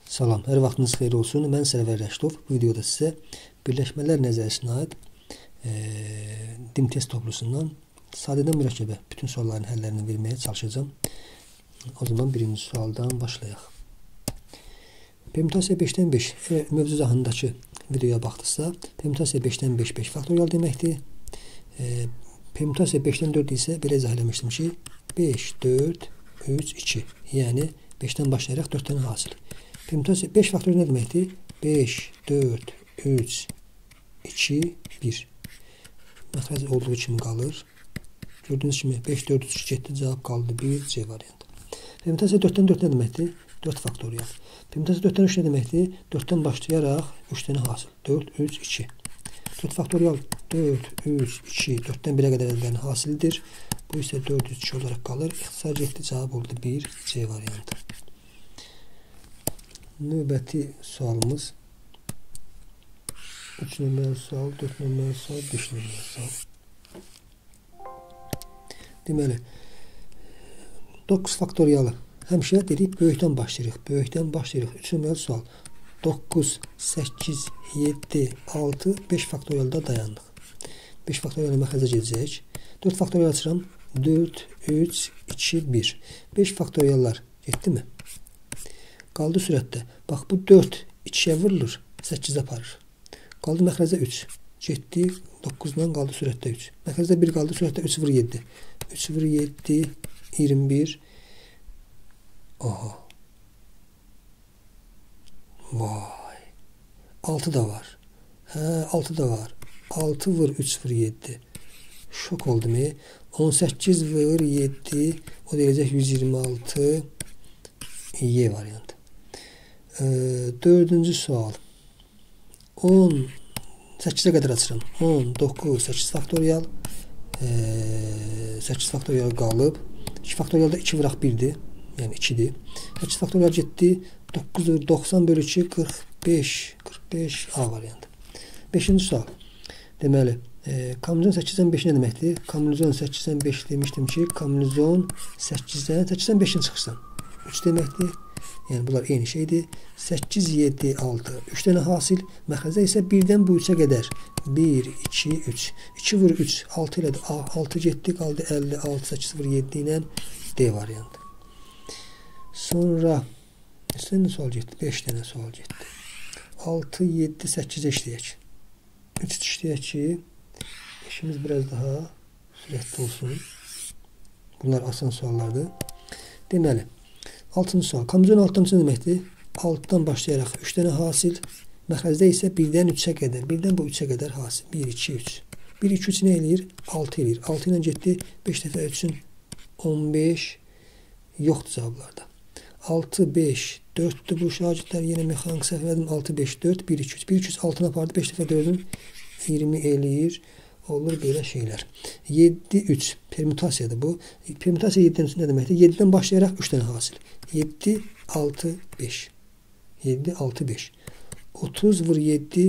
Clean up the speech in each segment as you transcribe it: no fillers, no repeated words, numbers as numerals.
Salam, hər vaxtınız xeyir olsun. Mən Sərvər Rəşidov. Bu videoda sizə birləşmələr nəzərisinə aid dim test toplusundan sadədən mürəkkəbə bütün sualların həllərini verməyə çalışacağım. O zaman birinci sualdan başlayaq. Permütasiya 5-dən 5 mövzu izahındakı videoya baxdıqsa, permütasiya 5-dən 5 5 faktorial deməkdir. Permütasiya 5-dən 4 isə belə izah eləmişdim ki, 5, 4, 3, 2. Yəni 5-dən başlayaraq 4 dənə hasil. Permütasiya 5 faktorial nə deməkdir? 5, 4, 3, 2, 1. Məxrəc olduğu kimi qalır. Gördüyünüz kimi 5, 4, 3, 2 getdi. Cavab qaldı 1, C variantı. Permütasiya 4-dən 4 nə deməkdir? 4 faktorial. Permütasiya 4-dən 3 nə deməkdir? 4-dən başlayaraq 3 dənə hasil. 4, 3, 2. 4 faktorial 4, 3, 2, 4-dən 1-ə qədər əldən hasildir. Bu isə 4, 3, 2 olaraq qalır. İxtisar getdi. Cavab oldu 1, C variantı. Növbəti sualımız 3 nömrəli sual, 4 nömrəli sual, 5 nömrəli sual. Deməli, 9 faktorialı həmişə dedik böyükdən başlayırıq. Böyükdən başlayırıq. 3 nömrəli sual. 9, 8, 7, 6, 5 faktorialda dayandıq. 5 faktorialı məxrəcə gedəcək. 4 faktorial açıram. 4, 3, 2, 1. 5 faktoriallar getdi mi? Qaldı sürətdə. Bax, bu 4 2-yə vurulur, 8 aparır. Qaldı məxrəcə 3. Getdi, 9-dan qaldı sürətdə 3. Məxrəcə 1 qaldı, sürətdə 3 vur 7. 3 vur 7, 21. Aha. Vay. 6 da var. Hə, 6 da var. 6 vur 3 vur 7. Şok oldum. 18 vur 7. O deyəcək 126. Y variantı. Dördüncü sual. 10 8'e kadar açıram. 10, 9, 8 faktorial 8 faktorial qalıb. 2 faktorialda 2 vıraq 1'dir. Yəni 2'dir. 8 faktorial getdi. 9, 90 bölü 2, 45. 45 A variantı. 5-ci sual. Deməli, kombinizon 8-dən 5 nə deməkdir? Kombinizon 8-dən 5 demişdim ki, kombinizon 8'dən 5'in çıxırsan. 3 deməkdir. Yəni bunlar eyni şeydir. 8, 7, 6. 3 dənə hasil. Məxrəcə isə 1-dən bu 3-ə qədər. 1, 2, 3. 2 vur 3. 6 elədir. 6 getdi. Qaldı 56. 8 vur 7 ilə D variantı. Sonra neçə dənə sual getdi? 5 dənə sual getdi. 6, 7, 8-ə işləyək. 3 işləyək ki, işimiz biraz daha sürətli olsun. Bunlar asan suallardır. Deməli, 6-cı sual. Kombinizon altdan nə deməkdir? Altdan başlayaraq 3 dənə hasil. Məxrəcdə isə 1-dən 3-ə qədər. 1-dən bu 3-ə qədər hasil. 1, 2, 3. 1, 2, 3 nə eləyir? 6 eləyir. 6 ilə getdi. 5 dəfə 3-ün 15. Yoxdur cavablarda. 6, 5, 4'dür bu şagirdlər. Yenə mexanik səhv elədim. 6, 5, 4, 1, 2, 3. 1, 2, 3 6-ını apardı. 5 dəfə 4'ün 20 eləyir. Olur belə şeylər. 7, 3. Permütasiyadır bu. Permütasiya 7-dən 3 nə deməkdir? 7-dən başlayaraq 3 dənə hasil. 7, 6, 5. 7, 6, 5. 30 vur 7,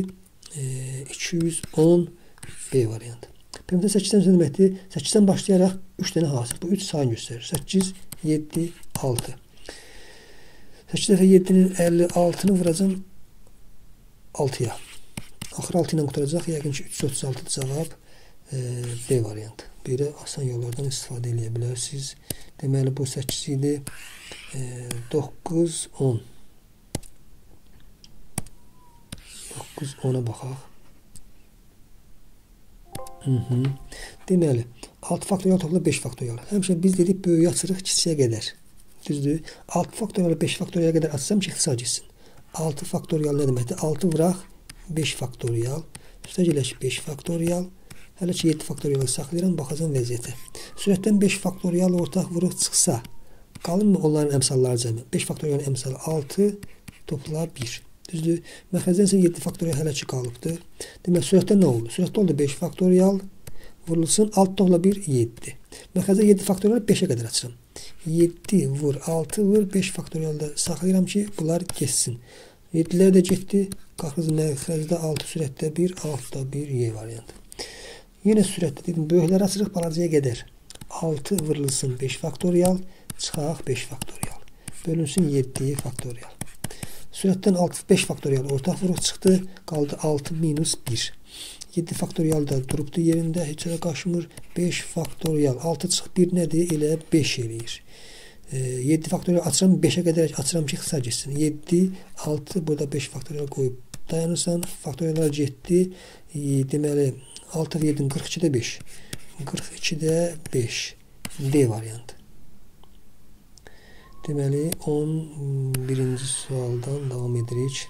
210 B variantı. Permütasiya 8-dən 3 nə deməkdir? 8-dən başlayaraq 3 dənə hasil. Bu 3 sayını göstərir. 8, 7, 6. 8 dəfə 7-nin 56'ını vuracam 6'ya. Axır 6 ilə qutaracaq. Yəqin ki 336 cavab B variantı. Belə asan yollardan istifadə edə bilərsiniz. Deməli bu 8 idi. 9, 10. 9, 10'a baxaq. Deməli 6 faktorial topla 5 faktorial. Həmişə biz dedik böyüyü açırıq kiçiyə qədər. Düzdür? 6 faktorial 5 faktoriala qədər açsam ki, ixtisar getsin. 6 faktorial nə deməkdir? 6 vıraq 5 faktorial. Üstə gələk 5 faktorial. Hələ ki 7 faktorialı saxlayıram, baxacam vəziyyətə. Sürətdən 5 faktorial ortaq vuruq çıxsa, qalırmı onların əmsalları cəmi? 5 faktorialın əmsalı 6, topla 1. Düzdür? Məxrəcdən isə 7 faktorial hələ ki qalıbdır. Demək, sürətdən nə oldu? Sürətdə oldu 5 faktorial vurulsun, 6 topla 1, 7. Məxrəcdən 7 faktorial 5'ə qədər açıram. 7 vur, 6 vur, 5 faktorialda saxlayıram ki, bunlar geçsin. 7'lər də getdi. Qalxız məxrəcdə 6 sürətdə 1, 6'da 1, Y variantı. Yenə sürətdə dedim, böyüklər açırıq balacaya qədər. 6 vurulsun 5 faktorial, çıxaq 5 faktorial. Bölünsün 7 faktorial. Sürətdən 5 faktorial ortaq vuruq çıxdı. Qaldı 6 minus 1. 7 faktorial da durubdu yerində. Heç yerə qaçmır. 5 faktorial. 6 çıx 1 nədir? Elə 5 eləyir. 7 faktorial açıram. 5'ə qədər açıram ki, xısa geçsin. 7, 6. Burada 5 faktorial qoyub dayanırsan. Faktoriallar getdi. Deməli 6 verdin 42'də 5. 42'də 5. D variantı. Deməli 11-ci sualdan davam edirik.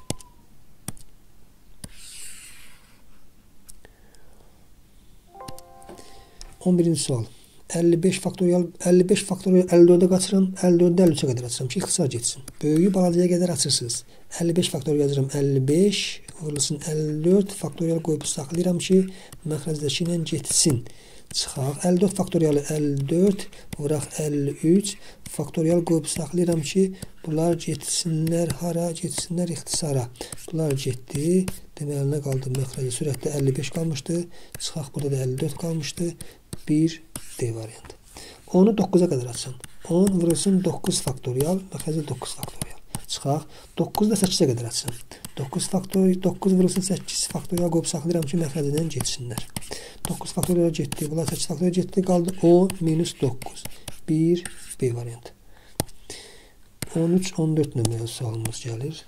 Birinci sual. 55 faktorial 54'ə qaçıram. 54'də 53'ə qədər açıram ki, xısa getsin. Böyüyü balacaya qədər açırsınız. 55 faktorial yazıram. 55 vurulsun 54 faktorial qoyub saxlayıram ki, məxrəcdəki ilə getsin. Çıxaq. 54 faktorialı 54 vuraq 53 faktorial qoyub saxlayıram ki, bunlar getsinlər hara? Getsinlər ixtisara. Bunlar getdi. Deməli nə qaldı? Məxrəcdə sürətdə 55 qalmışdı. Çıxaq, burada da 54 qalmışdı. 1 D variantı. 10'u 9'a qədər açsam. 10 vurulsun 9 faktorial. Məxrəcdə 9 faktorial. Çıxaq. 9 da 8'ə qədər açsam. 9 vurulsun 8 faktorial qoyub saxlayıram ki, məxrəcdən getsinlər. 9 faktorial getdi. Bunlar 8 faktorial getdi. Qaldı 10 minus 9. 1 B variantı. 13-14 nömrəli sualımız gəlir.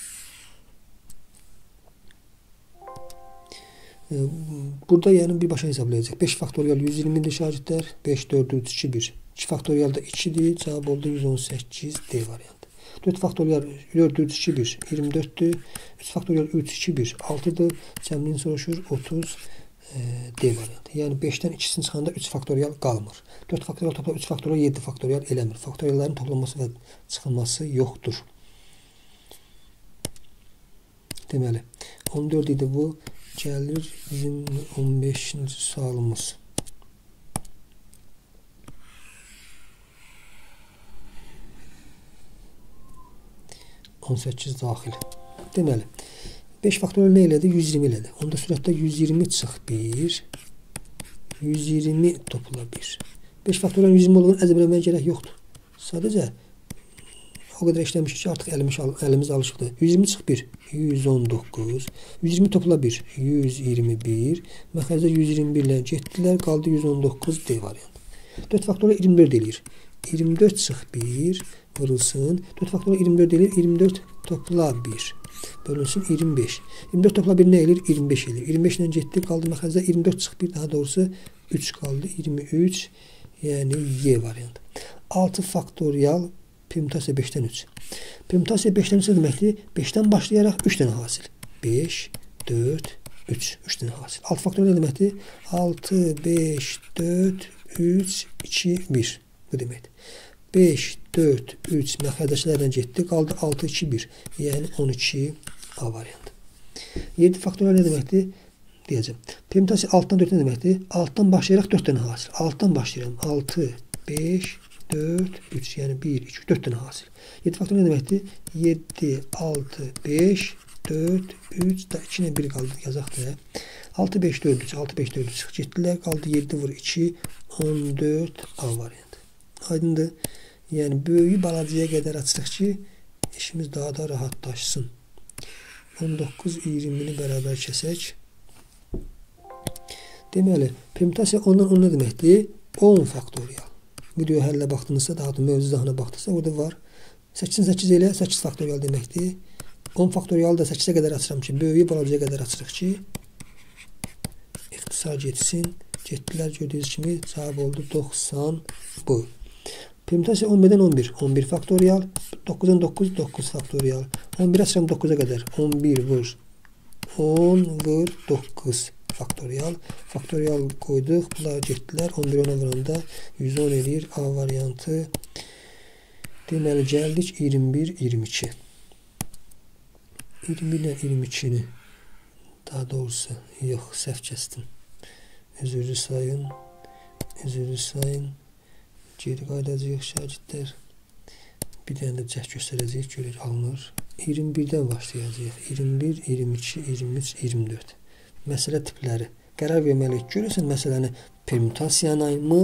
Burada yəni birbaşa hesablayacaq. 5 faktorial 120'dir şagirdlər. 5, 4, 3, 2, 1. 2 faktorial da 2'dir. Cavab oldu 118 D variantı. 4 faktorial 4, 3, 2, 1. 24'dür. 3 faktorial 3, 2, 1. 6'dır. Cəmliyini soruşur. 30 D variantı. Yəni 5'dən 2'sini çıxanda 3 faktorial qalmır. 4 faktorial topla 3 faktorial 7 faktorial eləmir. Faktorialların toplanması və çıxılması yoxdur. Deməli 14 idi bu. Gəlir bizim 15-ci sualımız. daxil. Deməli 5 faktorial nə elədi? 120 elədi. Onda sürətdə 120 çıx 1. 120 topla 1. 5 faktorial 120 olduğunu əzbərləməyə gərək yoxdur. Sadəcə o qədər işləmişik ki, artıq əlimiz alışıqdır. 120 çıx 1. 119. 120 topla 1. 121. Məxrəcdə 121 ilə getdilər. Qaldı 119 D variantı. 4 faktorial 24 eləyir. 24 çıx 1 vurulsun. 4 faktorial 24 eləyir. 24 topla 1. Bölünsün 25. 24 topla 1 nə eləyir? 25 eləyir. 25 ilə getdi. Qaldı məxrəcdə 24 çıx 1. Daha doğrusu 3 qaldı. 23. Yəni Y variantı. 6 faktorial permütasiya 5'dən 3. Permütasiya 5'dən 3 deməkdir? 5'dən başlayaraq 3 dənə hasil. 5, 4, 3. 3 dənə hasil. 6 faktorial nə deməkdir? 6, 5, 4, 3, 2, 1. Bu deməkdir. 5, 4, 3 məxrəcdəkilərdən getdi. Qaldı 6, 2, 1. Yəni 12 A variantı. 7 faktorial nə deməkdir? Deyəcəm. Permütasiya 6'dan 4 nə deməkdir? 6'dan başlayaraq 4 dənə hasil. 6'dan başlayıram. 6, 5, 4, 3. Yəni 1, 2, 4 dənə hasil. 7 faktorial nə deməkdir? 7, 6, 5, 4, 3, da 2 ilə 1 qaldı. Yazaq da. 6, 5, 4, 3. 6, 5, 4, 3 çıx getdilər. Qaldı 7 vur 2, 14 A variantı. Aydındır. Yəni böyüyü balacaya qədər açırıq ki, işimiz daha da rahatlaşsın. 19, 20'ni bərabər kəsək. Deməli, permütasiya ondan 10 nə deməkdir? 10 faktorial. Video həllə baxdınızsa, daha da mövzu zahına baxdınızsa, orada var. 8'in 8 ilə 8 faktorial deməkdir. 10 faktorial da 8'ə qədər açıram ki, böyüyü balacaya qədər açırıq ki, ixtisar getsin. Getdilər, gördüyünüz kimi cavab oldu 90 bu. Permütasiya 11'dən 11. 11 faktorial. 9'dan 9, 9 faktorial. 11 açıram 9'a qədər. 11 vur. 10 vur 9 faktorial. Faktorial qoyduq. Bunlar getdilər. 11 ona vuranda 110 eləyir. A variantı. Deməli gəldik 21, 22. 21 ilə 22'ni daha doğrusu yox, səhv kəsdim. Üzrlü sayın. Üzrlü sayın. Geri qaydacağıq şagirdlər. Bir dənə də cəhd göstərəcəyik, görək alınır. 21'dən başlayacağıq. 21, 22, 23, 24. Məsələ tipləri. Qərar verməliyik. Görürsən məsələni permütasiyanla mı,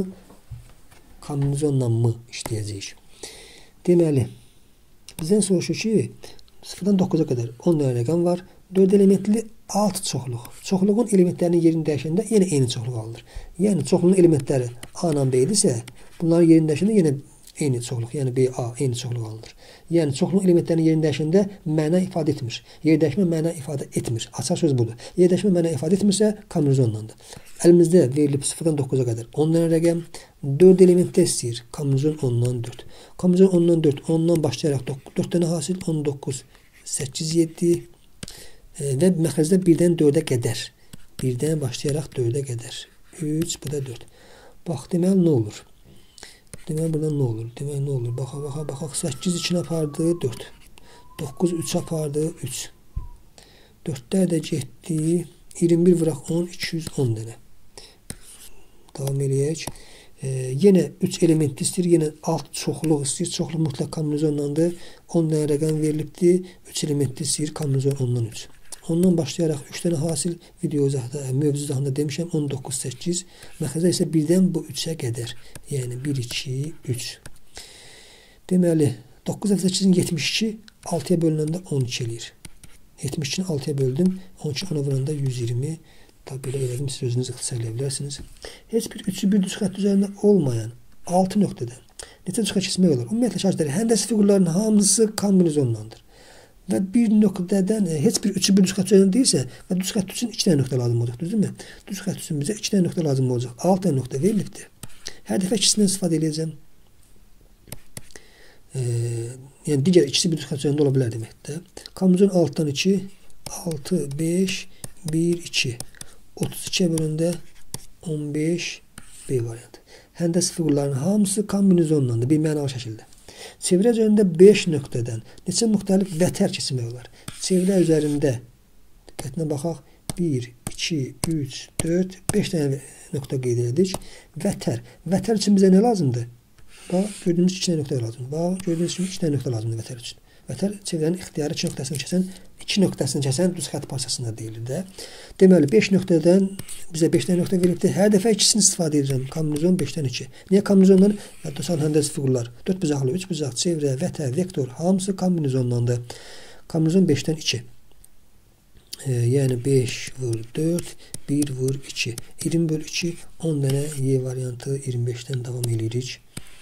kombinizonla mı işləyəcəyik? Deməli, bizdən soruşur ki, 0-dan 9-a qədər 10 dənə rəqəm var. 4 elementli 6 çoxluq. Çoxluğun elementlərinin yerini dəyişəndə yenə eyni çoxluq alınır. Yəni çoxluğun elementləri A ilə B idisə, bunların yerini dəyişəndə yenə eyni çoxluq, yəni B, A eyni çoxluq alınır. Yəni çoxluğun elementlərinin yerini dəyişəndə məna ifadə etmir. Yer dəyişmə məna ifadə etmir. Açıq söz budur. Yer dəyişmə məna ifadə etmirsə kombinizonlandır. Əlimizdə verilib 0-dan 9-a qədər 10 dənə rəqəm, 4 elementdə istəyir. Kombinizon 10-dan 4. Kombinizon 10-dan 4, 10-dan başlayaraq 4 dənə hasil 19, 8, 7 və məxrəcdə 1-dən 4-ə qədər. 1-dən başlayaraq 4-ə qədər. 3, bu da 4. Bax, deməli nə olur? Deməli buradan nə olur? Deməli nə olur? Baxaq. 8 2-nə apardı 4. 9 3 apardı 3. 4-lər də getdi. 21 vuraq 10, 210 dənə. Davam eləyək. Yenə 3 element istəyir, yenə alt çoxluq istəyir. Çoxluq mütləq kombinizonlandır. 10 dənə rəqəm verilibdir. 3 element istəyir, kombinizon 10-dan 3. Ondan başlayaraq 3 dənə hasil video mövzu izahında demişəm 19, 8. Məxrəcə isə 1-dən bu 3-ə qədər. Yəni 1, 2, 3. Deməli 9 və 8-in 72 6-ya bölünəndə 12 eləyir. 72-ni 6-ya böldüm. 12 ona vuranda 120. Tabi belə elədim, siz özünüz ixtisarlaya bilərsiniz. Heç bir üçü bir düz xətt üzərində olmayan 6 nöqtədə neçə düz xətt keçmək olar? Ümumiyyətlə şagirdlər, həndəsi fiqurların hamısı kombinizonlandır. Və bir nöqtədən heç bir üçü bir düz xətt üzərində deyilsə və düz xətt üçün 2 dənə nöqtə lazım olacaq, düzdürmü? Düz xətt üçün bizə 2 dənə nöqtə lazım olacaq. 6 dənə nöqtə verilibdir. Hər dəfə ikisindən istifadə edəcəm. Yəni digər ikisi bir düz xətt üzərində ola bilər deməkdir. Kombinizon 6-dan 2, 6, 5, 1, 2. 32-yə bölündə 15 B variantı. Həndəsi fiqurların hamısı kombinizonlandır bir mənalı şəkildə. Çevrə üzərində 5 nöqtədən neçə müxtəlif vətər keçmək olar? Çevrə üzərində diqqətinə baxaq. 1, 2, 3, 4, 5 dənə nöqtə qeyd edirik. Vətər. Vətər üçün bizə nə lazımdır? Bax, gördüyünüz 2 dənə nöqtə lazımdır. Bax, gördüyünüz kimi 2 dənə nöqtə lazımdır vətər üçün. Vətər çevrənin ixtiyarı 2 nöqtəsini kəsən düz xətt parçasına deyilir də. Deməli 5 nöqtədən bizə 5 dənə nöqtə veribdir. Hər dəfə ikisini istifadə edirəm. Kombinizon 5-dən 2. Niyə kombinizonlar? Yaddasan həndəsi fiqurlar. 4 bucaqlı, 3 bucaq, çevrə, vətər, vektor hamısı kombinizonlandı. Kombinizon 5-dən 2. Yəni 5 vur 4, 1 vur 2. 20 bölü 2, 10 dənə Y variantı 25-dən davam edirik.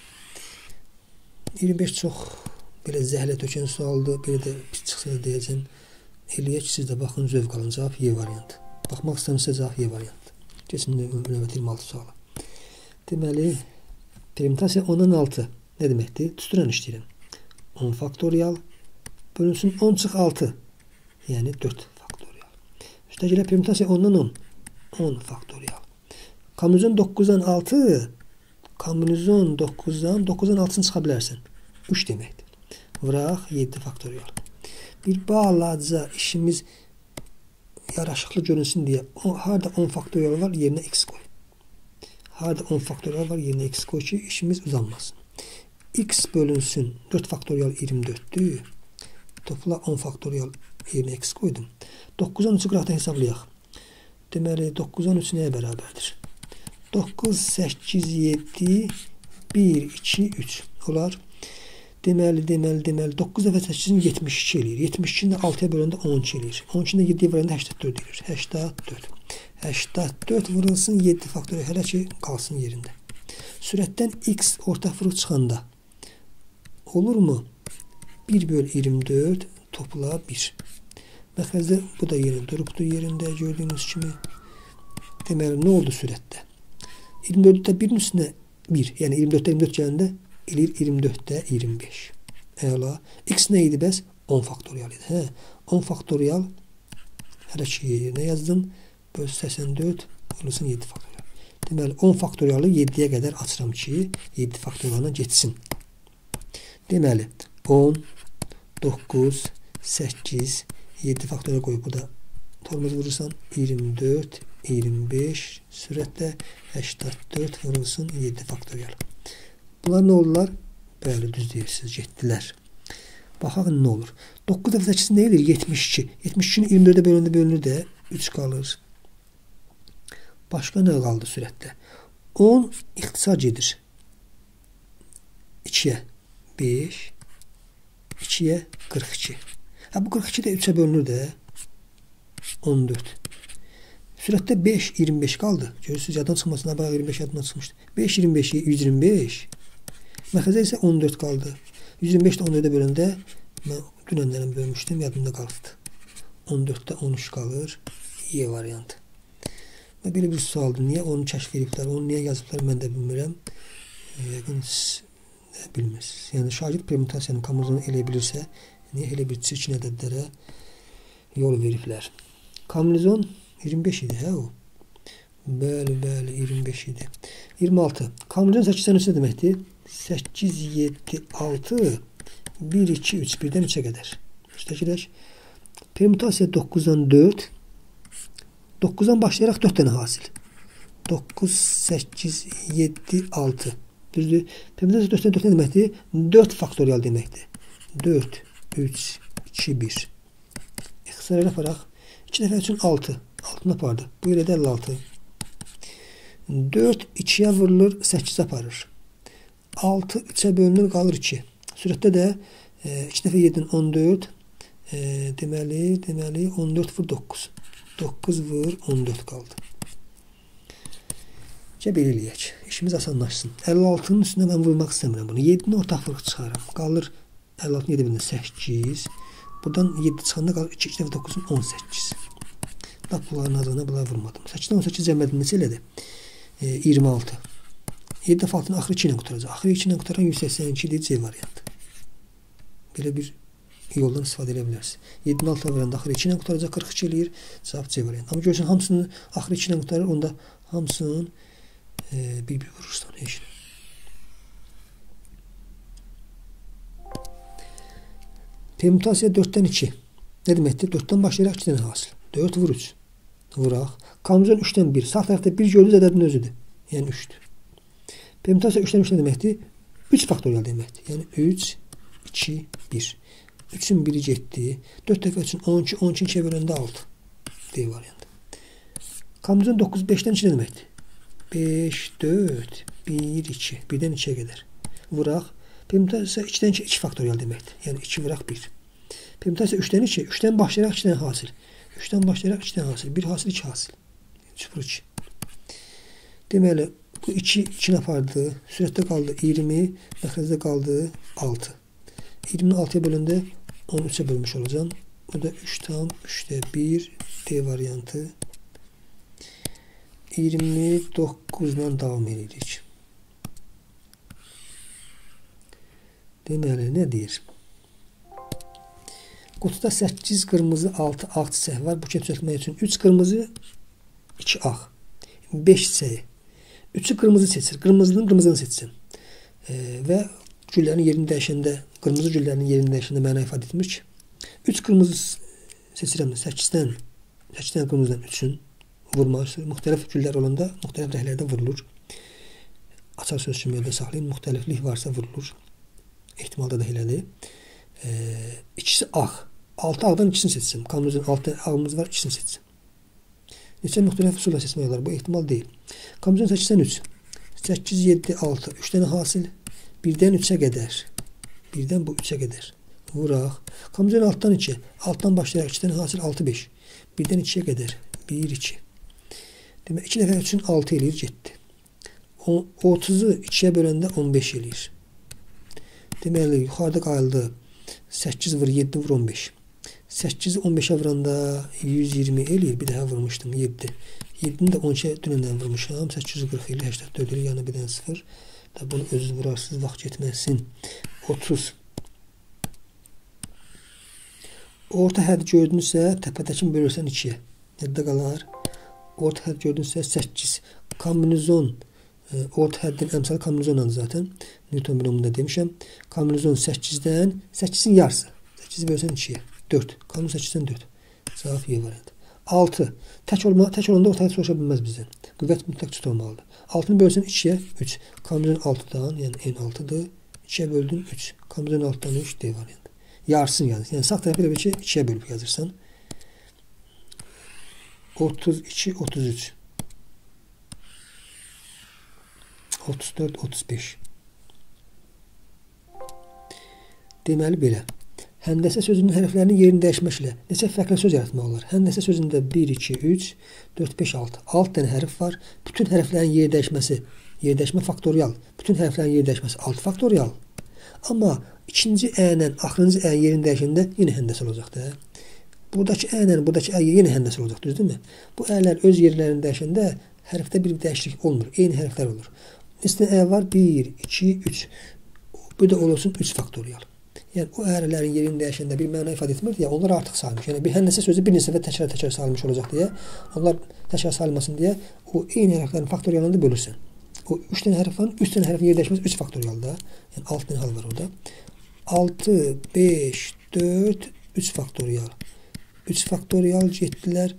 25 çox belə zəhlə tökən sualdır. Belə də pis çıxsa da deyəcəm. Eləyək, siz də baxın, zövq alın. Cavab Y variantı. Baxmaq istəmirsə cavab Y variantı. Keçin növbəti 26 sualı. Deməli, permütasiya 10-dan 6 nə deməkdir? Düsturan işləyirəm. 10 faktorial bölünsün 10 çıx 6. Yəni 4 faktorial. Üstəgələ permütasiya 10-dan 10. 10 faktorial. Kombinizon 9-dan 6. Kombinizon 9-dan 6-sını çıxa bilərsən. 3 deməkdir. Vuraq 7 faktorial. Bir balaca işimiz yaraşıqlı görünsün deyə harada 10 faktorial var, yerinə x qoy. Harada 10 faktorial var, yerinə x qoy ki, işimiz uzanmasın. X bölünsün 4 faktorial 24'dür. Topla 10 faktorial yerinə x qoydum. 9'dan 3'ü qıraqdan hesablayaq. Deməli 9'dan 3 nəyə bərabərdir? 9, 8, 7, 1, 2, 3 olar. Deməli 9 dəfə 8-in 72 eləyir. 72-ni 6-ya böləndə 12 eləyir. 12-ni 7-yə böləndə 84 eləyir. 84. 84 vurulsun 7 faktorial hələ ki qalsın yerində. Sürətdən x ortaq vuruq çıxanda olurmu? 1 böl 24 topla 1. Məxrəcdə bu da yenə durubdur yerində gördüyünüz kimi. Deməli nə oldu sürətdə? 24-də 1-in üstünə 1. Yəni 24-də 24 gələndə eləyir 24-də 25. Əla. X nə idi bəs? 10 faktorial idi. 10 faktorial hələ ki yerine yazdım. Böl 84 olursun 7 faktorial. Deməli 10 faktorialı 7-yə qədər açıram ki 7 faktorialına geçsin. Deməli 10, 9, 8, 7 faktorial qoyub burada tormoz vurursan 24, 25 sürətlə 84 vurulsun 7 faktorial. Bunlar nə olurlar? Bəli, düz deyirsiniz, getdilər. Baxaq nə olur. 9 dəfə 8 nə edir? 72. 72-ni 24-də bölünür də 3 qalır. Başqa nə qaldı sürətdə? 10 ixtisar gedir. 2-yə 5, 2-yə 42. Bu 42 də 3-ə bölünür də 14. Sürətdə 5, 25 qaldı. Görürsünüz, yaddan çıxmasına bax 25 yaddan çıxmışdı. 5, 25'i 125. Mərkəzə isə 14 qaldı. 125 də 14'ə böləndə mən dünəndən bölmüşdüm, yadımda qaldı. 14'də 13 qalır. Y variantı. Və belə bir sualdır. Niyə onu kəşf ediblər, onu niyə yazıblar, mən də bilmirəm. Yəqin bilmirsiniz. Yəni şagird permütasiyanın kombinasyonu elə bilirsə, niyə elə bir çirkin ədədlərə yol veriblər. Kombinasyon 25 idi, hə o. Bəli, 25 idi. 26. Kombinasyon 8-dən 3 deməkdir? 8, 7, 6, 1, 2, 3, 1-dən 3'ə qədər. Üstəkilər. Permütasiya 9-dan 4. 9'dan başlayaraq 4 dənə hasil. 9, 8, 7, 6. Düzdür. Permütasiya 4'dən 4 nə deməkdir? 4 faktorial deməkdir. 4, 3, 2, 1. İxtisar yaparaq 2 dəfə üçün 6. 6'ını apardı. Bu ilə də 56. 4 2'yə vurulur, 8 aparır. 6 3'ə bölünür, qalır 2. Sürətdə də 2 dəfə 7'nin 14. Deməli 14 vur 9. 9 vur 14 qaldı. Belə eləyək. İşimiz asanlaşsın. 56'nın üstünə mən vurmaq istəmirəm bunu. 7'ni ortaqlıq çıxarım. Qalır 56'nın 7 bölündə 8. Buradan 7 çıxanda qalır 2 dəfə 9'un 18. Bax bunların adına bunları vurmadım. 8'dən 18 cəmlədim neçə elədi? 26. 7 dəfə altını axırı 2 ilə qutaracaq. Axırı 2 ilə qutaran 182 deyil, C variantı. Belə bir yoldan istifadə edə bilərsiniz. 7'nin altına verəndə axırı 2 ilə qutaracaq, 42 eləyir. Cavab C variantı. Amma görürsən hamısını axırı 2 ilə qutarır, onda hamısının bir vurursan. Heç. Permütasiya 4'dən 2. Nə deməkdir? 4'dən başlayaraq 2 dənə hasil. 4 vur 3. Vuraq. Kombinasyon 3'dən 1. Sağ tərəfdə 1 gördüyünüz ədədin özüdür. Yəni 3'dür. Permütasiya 3'dən 3 nə deməkdir? 3 faktorial deməkdir. Yəni 3, 2, 1. 3'ün 1'i getdi. 4 dəfə üçün 12, 12 2'yə böləndə 6. D variantı. Kombinasyon 9, 5'dən 2 nə deməkdir? 5, 4, 1, 2. 1'dən 2'yə qədər. Vuraq. Permütasiya 2'dən 2 faktorial deməkdir. Yəni 2 vuraq 1. Permütasiya 3'dən 2. 3'dən başlayaraq 2 dənə hasil. 3'dən başlayaraq 2 dənə hasil. 1 hasil, 2 hasil. 0, 2. Deməli, bu 2 apardı. Sürətdə qaldı 20. Məxrəcdə qaldı 6. 20'ni 6'ya böləndə 13'ə bölmüş olacağım. Bu da 3 tam 3'də 1. D variantı. 29'dan davam edirik. Deməli, nə deyir? Qutuda 8 qırmızı, 6 ağ çiçək var. Buket düzəltmək üçün 3 qırmızı, 2 ağ, 5 çiçəyi. 3'ü qırmızı seçir. Qırmızını seçsin. Və güllərin yerini dəyişəndə, qırmızı güllərin yerini dəyişəndə məna ifadə etmir ki. 3 qırmızı seçirəm. 8'dən qırmızıdan 3'ün vurmaq üçün müxtəlif güllər olanda müxtəlif rəhlərdə vurulur. Açar söz kimi yolda saxlayın. Müxtəliflik varsa vurulur. ehtimalda da elədir. İkisi ağ. 6 ağdan ikisini seçsin. Kombinasyon 6 ağımız var, ikisini seçsin. Neçə müxtəlif üsulla seçmək olar? Bu ehtimal deyil. Kombinasyon 8'dən 3. 8, 7, 6. 3 dənə hasil. 1'dən 3'ə qədər. 1'dən bu 3'ə qədər. Vuraq. Kombinasyon 6'dan 2. 6'dan başlayaraq 2 dənə hasil 6, 5. 1'dən 2'ə qədər. 1, 2. Demək 2 dəfə 3'ün 6 eləyir, getdi. 30'u 2'yə böləndə 15 eləyir. Deməli, yuxarıda qayıldı. 8 vur, 7 vur, 15. 8'i 15'e vuranda 120 eləyir. Bir daha vurmuştum, 7. 7'ni də 12'ye dünəndən vurmuşam. 840 eləyir, 84 eləyir. Yəni bir dənə 0. Da bunu özünüz vurarsınız, vaxt getməsin. 30. Orta hədd gördünüzsə, təpədəkini bölürsən 2'yə. Nədə qalar? Orta hədd gördünüzsə 8. Kombinasyon orta həddin əmsalı kombinasyonlandır zaten. Newton binomunda demişəm. Kombinasyon 8'dən 8'in yarısı. 8'i bölsən 2'yə. 4. Kombinasyon 8'dən 4. Cavab Y variantı. 6. Tək olanda orta hədd soruşa bilməz bizdən. Qüvvət mütləq cüt olmalıdır. 6'nı bölsən 2'yə 3. Kombinasyon 6'dan, yəni n 6'dır. 2'yə böldün 3. Kombinasyon 6'dan 3 D variantı. Yarısını yazır. Yəni sağ tərəfi elə bir ki 2'yə bölüb yazırsan. 32, 33. 34, 35. Deməli belə. Həndəsə sözünün hərflərinin yerini dəyişməklə neçə fərqli söz yaratmaq olar? Həndəsə sözündə 1, 2, 3, 4, 5, 6. 6 dənə hərf var. Bütün hərflərin yeri dəyişməsi, yeri dəyişmə faktorial. Bütün hərflərin yeri dəyişməsi 6 faktorial. Amma ikinci ə-lə axırıncı ə yerini dəyişəndə yenə həndəsə olacaqdır. Buradakı ə-lə buradakı ə yenə həndəsə olacaq, düzdürmü? Bu ələr öz yerlərini dəyişəndə hərfdə bir dəyişiklik olmur. Eyni hərflər olur. Neçə ə var? 1, 2, 3. Bu da olsun 3 faktorial. Yəni o ərələrin yerini dəyişəndə bir məna ifadə etmir deyə onlar artıq sayılmış. Yəni bir həndəsə sözü bir neçə dəfə təkrar sayılmış olacaq deyə, onlar təkrar sayılmasın deyə o eyni hərflərin faktorialını da bölürsən. O 3 dənə hərf var, 3 dənə hərfin yeri dəyişməsi 3 faktorialda. Yəni 6 dənə hal var orada. 6, 5, 4, 3 faktorial. 3 faktorial getdilər.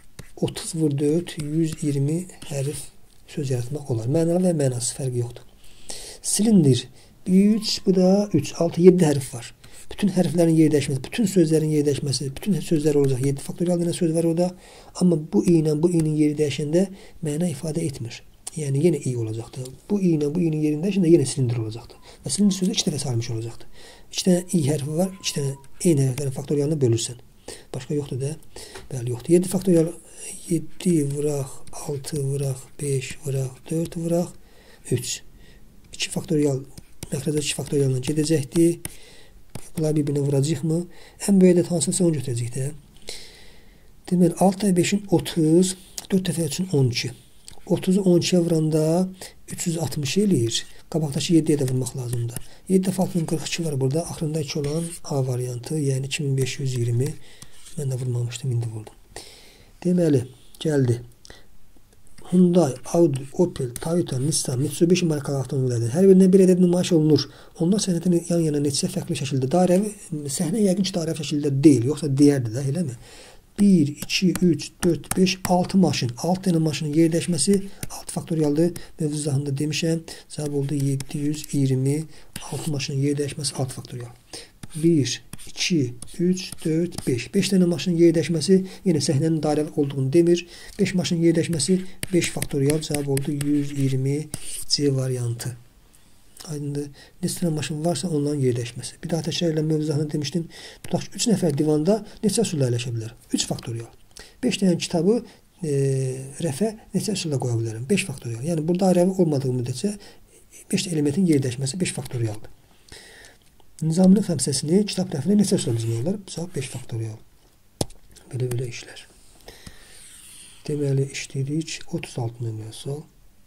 30 vur 4, 120 hərf söz yaratmaq olar. Mənalı və mənasız fərqi yoxdur. Silindir. 3, bu da 3, 6, 7 hərf var. Bütün hərflərin yeri dəyişməsi, bütün sözlərin yeri dəyişməsi, bütün sözlər olacaq. 7 faktorial dənə söz var orada. Amma bu i ilə bu i-nin yeri dəyişəndə məna ifadə etmir. Yəni yenə i olacaqdır. Bu i ilə bu i-nin yerində şimdi yenə silindir olacaqdır. Və silindir sözü 2 dəfə sayılmış olacaqdır. 2 dənə i hərfi var, 2 dənə eyni hərflərin faktorialını bölürsən. Başqa yoxdur da. Bəli, yoxdur. 7 faktorial 7 vuraq, 6 vuraq, 5 vuraq, 4 vuraq, 3. 2 faktorial məxrəcə 2 faktorialına gedəcəkdir. Bunlar bir-birinə vuracaqmı? Ən böyük ədəd hansısa onu götürəcək də. Deməli 6 və 5-in 30, 4 dəfə üçün 12. 30-u 12-yə vuranda 360 eləyir. Qabaqdakı 7-yə də vurmaq lazımdır. 7 dəfə 6-nın 42 var burada. Axırında 2 olan A variantı, yəni 2520. Mən də vurmamışdım, indi vurdum. Deməli, gəldi. Hyundai, Audi, Opel, Toyota, Nissan, Mitsubishi markalı avtomobillərdən hər birindən bir ədəd nümayiş olunur. Onlar səhnədən yan-yana neçə fərqli şəkildə, dairəvi, səhnə yəqin ki, dairəvi şəkildə deyil, yoxsa deyərdi də, eləmi? 1, 2, 3, 4, 5, 6 maşın, 6 dənə maşının yeri dəyişməsi 6 faktorialdır. Mövzu izahında demişəm, cavab oldu 720, 6 maşının yeri dəyişməsi 6 faktorial. 1, 2, 3, 4, 5. 5 dənə maşının yeri dəyişməsi yenə səhnənin dairəvi olduğunu demir. 5 maşının yeri dəyişməsi 5 faktorial, cavab oldu 120 C variantı. Aydındır. Neçə dənə maşın varsa onların yeri dəyişməsi. Bir daha təkrar ilə mövzusunu demişdim. Tutaq ki, 3 nəfər divanda neçə üsulla əyləşə bilər? 3 faktorial. 5 dənə kitabı rəfə neçə üsulla qoya bilərəm? 5 faktorial. Yəni burada dairəvi olmadığı müddətcə 5 elementin yeri dəyişməsi 5 faktorialdır. Nizaminin xəmsəsini kitab rəfinə neçə üsulla düzmək olar? Cavab 5 faktorial. Belə işlər. Deməli, işləyirik. 36 nömrə sual.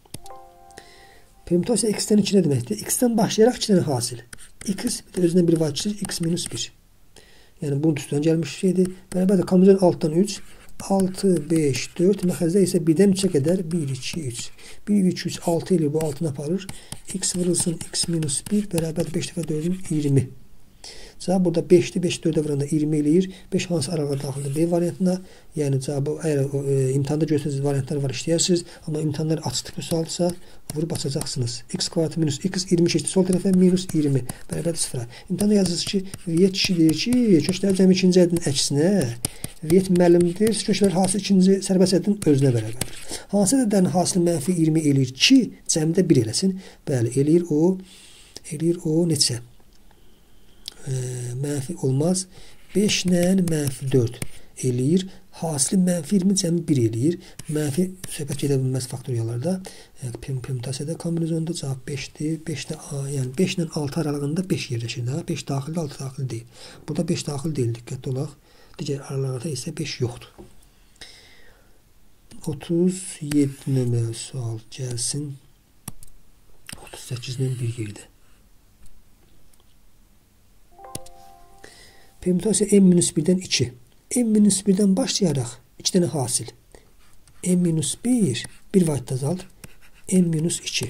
Permütasiya x-dən 2 nə deməkdir? X-dən başlayaraq 2 dənə hasil. X özündən bir var, x minus 1. Yəni, bunun üstündən gəlmiş şeydir. Bərabərdir, kombinasyon 6-dan 3. 6, 5, 4. Məxəzdə isə 1-dən 3-ə qədər 1, 2, 3. 1, 2, 3, 6 ilə bu 6-ını aparır. X vurulsun, x minus 1. Bərabər 5 dəfə 4-ün 20. Cavab burada 5-dir. 5 4-ə vuranda 20 eləyir. 5 hansı aralığa daxildir? B variantına. Yəni cavabı əgər imtahanda göstərsiniz variantlar var, işləyərsiniz. Amma imtahanlar açıq tipli sualdırsa vurub açacaqsınız. X kvadratı minus x 20 keçdi. Sol tərəfə minus 20. Bərabər 0-a. İmtahanda yazırsınız ki, viyyət kişi deyir ki, köşklər cəmi ikinci ədədin əksinə. Viyyət müəllimdir. Köşklər hasıl ikinci sərbəst ədədin özünə bərabərdir. Hansı ədədlərin hasılı mənfi 20 eləyir ki, cəmdə 1 eləsin. Bəli, eləyir o neçə? Mənfi olmaz. 5 ilə mənfi 4 eləyir. Hasılı mənfi 20 cəmi 1 eləyir. Mənfi söhbət gedə bilməz faktoriyalarda. Permütasiyada kombinasyonda cavab 5-dir. 5-də A, yəni 5 ilə 6 aralığında 5 yerləşir. 5 daxildə, 6 daxil deyil. Burada 5 daxil deyil, diqqətli olaq. Digər aralarda isə 5 yoxdur. 37 nömrə sual gəlsin. 38-dən bir yerdə. Permütasiya n-1-dən 2. n-1-dən başlayaraq 2 dənə hasil. n-1, bir vaydda azaldır. n-2.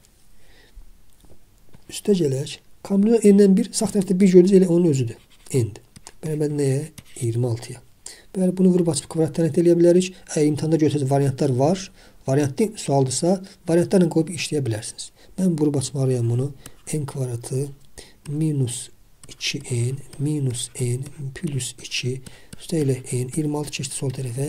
Üstə gələk. Kombinasyon n-dən 1, sağ tərəfdə 1 gördünüz, elə onun özüdür. n-dir. Bərabər nəyə? 26-ya. Bəli, bunu vurub açıb kvadrat tənət eləyə bilərik. Əgər imtahanda görsəniz variantlar var. Variantlı sualdırsa, variantlarla qoyub işləyə bilərsiniz. Mən vurub açmalıyam bunu. N kvadratı minus 2n minus n plus 2 üstə ilə n 26 keçdi sol tərəfə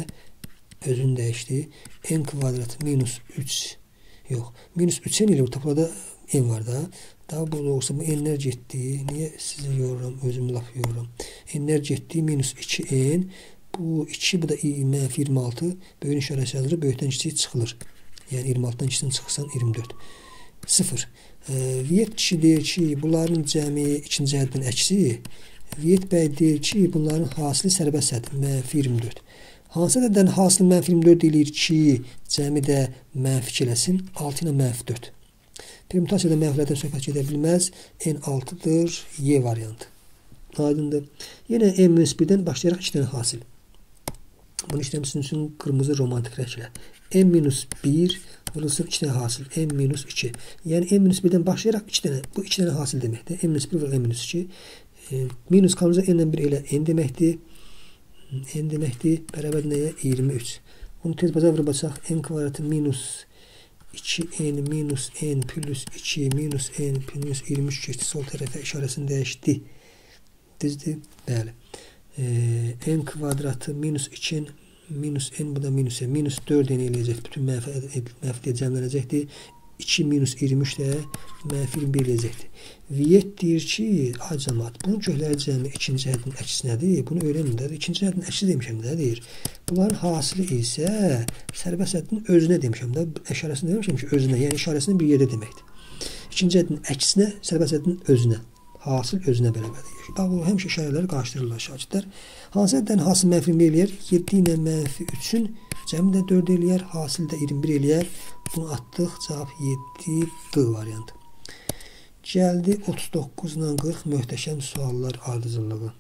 özünü dəyişdi. N kvadrat minus 3 yox. Minus 3n ilə toplada n var da. Daha bu olsa bu n'ler getdi. Niye sizi yoruram, özümü laf yoruram. N'ler getdi minus 2n. Bu 2 bu da mənfi 26. Böyük işarəsi yazılır. Böyükdən kiçik çıxılır. Yəni 26-dan kiçikdən çıxırsan 24. 0. Viet kişi deyir ki, bunların cəmi ikinci ədədin əksi. Viet bəy deyir ki, bunların hasili sərbəst ədəd mənfi 24. Hansı ədəddən hasili mənfi 24 deyilir ki, cəmi də mənfi 2 eləsin. 6 ilə mənfi 4. Permütasiyada mənfilərdən söhbət gedə bilməz. N 6'dır. Y variantı. Aydındır. Yenə n-1-dən başlayaraq 2 dənə hasil. Bunu işləmişsin üçün qırmızı romantik rənglə. n-1 vurulsun 2 dənə hasil. n-2. Yəni n-1-dən başlayaraq 2 dənə. Bu 2 dənə hasil deməkdir. n-1 vurul n-2. Minus kalınca n-1 elə n deməkdir. N deməkdir. Bərabər nəyə? 23. Bunu tez baza vurub açaq. N kvadratı minus 2n minus n plus 2 minus n plus 23 keçdi. Sol tərəfə işarəsini dəyişdi. Düzdür? Bəli. N kvadratı minus 2 minus n bu da minus n. Minus 4 n eləyəcək. Bütün mənfi cəmlənəcəkdir. 2 minus 23 də mənfi 21 eləyəcəkdir. Viet deyir ki, acamat, bunun kökləri cəmi ikinci ədədin əksi nədir? Bunu öyrənin də. İkinci ədədin əksi demişəm də deyir. Bunların hasili isə sərbəst ədədin özünə demişəm də. İşarəsini demişəm ki, özünə. Yəni işarəsini bir yerdə deməkdir. İkinci ədədin əksinə, sərbəst ədədin özünə. Hasil özünə bərabərdir. Bax, bu həmişə işarələri qarşıdırırlar şagirdlər. Hansı ədəddən hasil mənfi 21 eləyər? 7 ilə mənfi 3-ün cəmi də 4 eləyər, hasil də 21 eləyər. Bunu atdıq, cavab 7 D variantı. Gəldi 39 ilə 40 möhtəşəm suallar ardıcıllığı.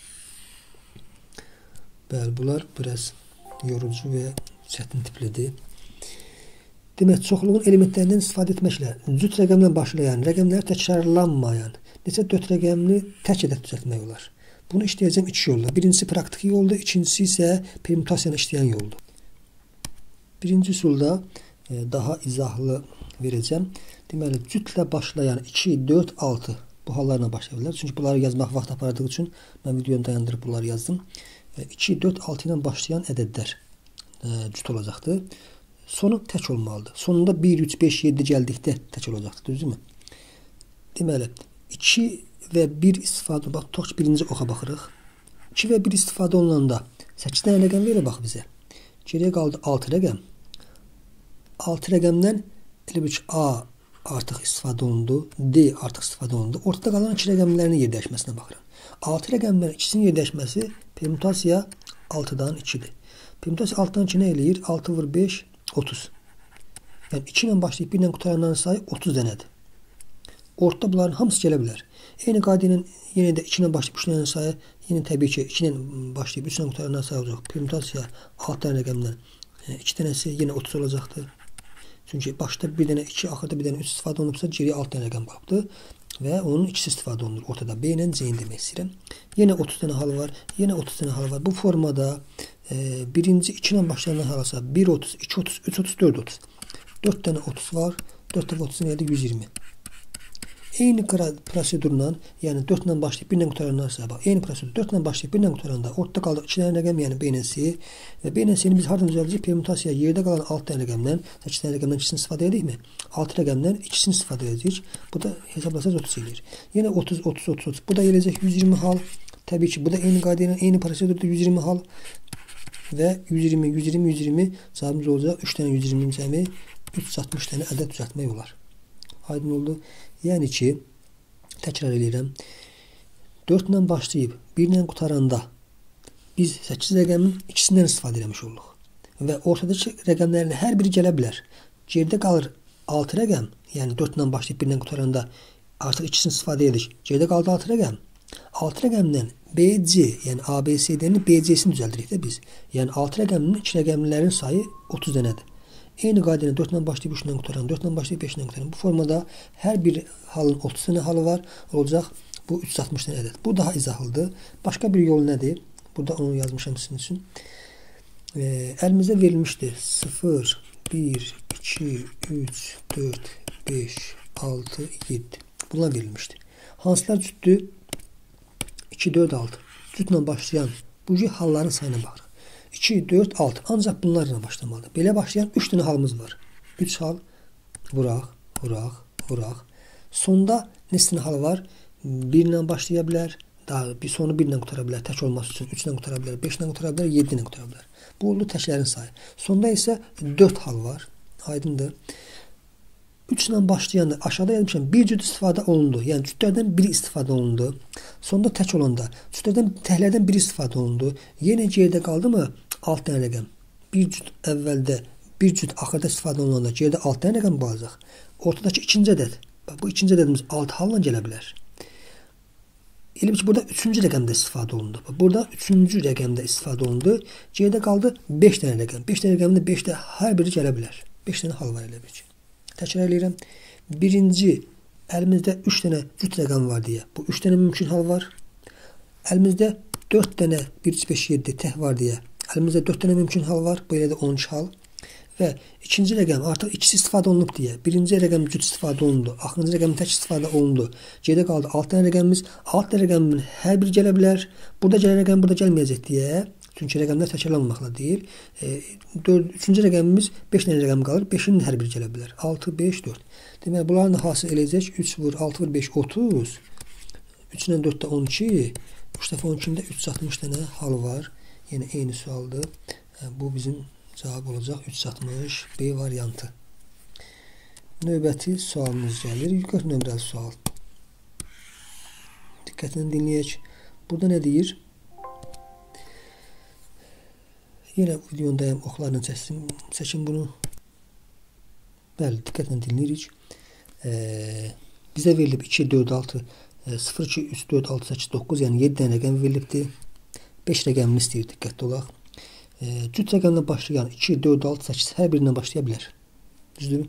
Bəli, bunlar biraz yorucu və çətin tiplidir. Demək, çoxluğun elementlərindən istifadə etməklə cüt rəqəmlə başlayan, rəqəmlər təkrarlanmayan neçə 4 rəqəmli tək ədəd düzəltmək olar. Bunu işləyəcəm 2 yolla. Birincisi praktiki yoldur, ikincisi isə permütasiyanı işləyən yoldur. Birinci üsulda daha izahlı verəcəm. Deməli, cütlə başlayan 2, 4, 6 bu hallarla başlayırlar. Çünki bunları yazmaq vaxt apardığı üçün mən videonu dayandırıb bunları yazdım. 2, 4, 6 ilə başlayan ədədlər cüt olacaqdır. Sonu tək olmalıdır. Sonunda 1, 3, 5, 7 gəldikdə tək olacaqdır. Düzdürmü? Deməli, 2 və 1 istifadə, bax, tox birinci oxa baxırıq. 2 və 1 istifadə olunanda 8 dənə rəqəm verir, bax, bizə. Geriyə qaldı 6 rəqəm. 6 rəqəmdən elə bir ki, A artıq istifadə olundu, D artıq istifadə olundu. Ortada qalan 2 rəqəmlərin yerdəyişməsinə baxıram. 6 rəqəmlərin ikisinin yerdəyişməsi permütasiya 6-dan 2-dir. Permütasiya 6-dan 2 nə eləyir? 6 vur 5, 30. Yəni 2 ilə başlayıb 1 ilə qutaranların sayı 30 dənədir. Ortada bunların hamısı gələ bilər. Eyni qayda ilə yenə də 2 ilə başlayıb 3 dənənin sayı, yenə təbii ki, 2 ilə başlayıb 3 ilə qutaranların sayı olacaq. Permütasiya 6 dənə rəqəmdən 2 dənəsi yenə 30 olacaqdır. Çünki başda bir dənə 2, axırda bir dənə 3 istifadə olunubsa, geriyə 6 dənə rəqəm qalıbdır və onun ikisi istifadə olunur. Ortada B ilə C-ni demək istəyirəm. Yenə 30 dənə halı var, yenə 30 dənə halı var. Bu formada birinci 2 ilə başlayan halasa 1, 30, 2, 30, 3, 30, 4, 30. 4 dənə 30 var, 4 dəfə 30 nədir? 120. Eyni prosedurla, yəni 4 ilə başlayıb 1 ilə qutaranlarsa, bax, eyni prosedur 4 ilə başlayıb 1 ilə qutaranda ortada qaldı 2 dənə rəqəm, yəni B ilə C və B ilə C-ni biz hardan düzəldəcək? Permütasiya yerdə qalan 6 dənə rəqəmdən, 8 dənə rəqəmdən ikisini istifadə edəkmi? 6 rəqəmdən ikisini istifadə edəcək. Bu da hesablasaz 30 eləyir. Yenə 30, 30, 30, 30. Bu da gələcək 120 hal. Təbii ki, bu da eyni qayda ilə, eyni prosedurda 120 hal və 120, 120, 120 cavabımız olacaq. 3 dənə 120 cəmi 360 dənə ədəd düzəltmək olar. Aydın oldu. Yəni ki, təkrar edirəm, 4 ilə başlayıb 1 ilə qutaranda biz 8 rəqəmin ikisindən istifadə eləmiş olduq. Və ortadakı rəqəmlərin hər biri gələ bilər. Geridə qalır 6 rəqəm, yəni 4 ilə başlayıb 1 ilə qutaranda artıq ikisini istifadə edik. Geridə qaldı 6 rəqəm. 6 rəqəmdən BC, yəni ABC'nin BC-sini düzəldirik də biz. Yəni 6 rəqəminin 2 rəqəmlərin sayı 30 dənədir. Eyni qayda ilə 4 ilə başlayıb 3 ilə qutaran, 4 ilə başlayıb 5 ilə qutaran. Bu formada hər bir halın 30 dənə halı var, olacaq bu 360 dənə ədəd. Bu daha izahlıdır. Başqa bir yol nədir? Burada onu yazmışam sizin üçün. Əlimizdə verilmişdir 0, 1, 2, 3, 4, 5, 6, 7. Bunlar verilmişdir. Hansılar cütdür? 2, 4, 6. Cütlə başlayan bu halların sayına baxırıq. 2, 4, 6. Ancaq bunlarla başlamalıdır. Belə başlayan 3 dənə halımız var. 3 hal vuraq, vuraq, vuraq. Sonda neçə hal var? 1 ilə başlaya bilər, daha bir sonu 1 ilə qutara bilər, tək olması üçün 3 ilə qutara bilər, 5 ilə qutara bilər, 7 ilə qutara bilər. Bu oldu təklərin sayı. Sonda isə 4 hal var. Aydındır. 3 ilə başlayanda aşağıda yazmışam bir cüt istifadə olundu. Yəni cütlərdən biri istifadə olundu. Sonda tək olanda təklərdən biri istifadə olundu. Yenə geridə qaldı mı 6 dənə rəqəm. Bir cüt əvvəldə, bir cüt axırda istifadə olunanda geridə 6 dənə rəqəm qalacaq. Ortadakı ikinci ədəd. Bu ikinci ədədimiz 6 halla gələ bilər. Elə ki, burada 3-cü rəqəmdə istifadə olundu. Burada 3-cü rəqəmdə istifadə olundu. Geridə qaldı 5 dənə rəqəm. 5 dənə rəqəmdə 5-də hər biri gələ bilər. 5 dənə hal var elə bir ki. Təkrar edirəm. Birinci, əlimizdə 3 dənə cüt rəqəm var deyə. Bu 3 dənə mümkün hal var. Əlimizdə 4 dənə 1, 3, 5, 7 tək var deyə. Əlimizdə 4 dənə mümkün hal var. Bu elə də 12 hal. Və ikinci rəqəm artıq ikisi istifadə olunub deyə. Birinci rəqəm cüt istifadə olundu. Axırıncı rəqəm tək istifadə olundu. Geridə qaldı 6 dənə rəqəmimiz. 6 dənə rəqəmin hər biri gələ bilər. Burada gələn rəqəm burada gəlməyəcək deyə. Çünki rəqəmlər təkrarlanmaqla deyil. Üçüncü rəqəmimiz 5 dənə rəqəm qalır. 5-in hər biri gələ bilər. 6, 5, 4. Deməli, bunların da hasil eləyəcək. 3 vur, 6 vur, 5, 30. 3 ilə 4 də 12. 3 dəfə 12-də 360 dənə hal var. Yəni, eyni sualdır. Bu bizim cavab olacaq 360 B variantı. Növbəti sualımız gəlir. 40 nömrəli sual. Diqqətlə dinləyək. Burada nə deyir? Yenə videondayım, oxlarla çəkin bunu. Bəli, diqqətlə dinləyirik. Bizə verilib 2, 4, 6, 0, 2, 3, 4, 6, 8, 9, yəni 7 dənə rəqəm verilibdir. 5 rəqəmini istəyir, diqqətli olaq. Cüt rəqəmlə başlayan 2, 4, 6, 8 hər birindən başlaya bilər. Düzdür?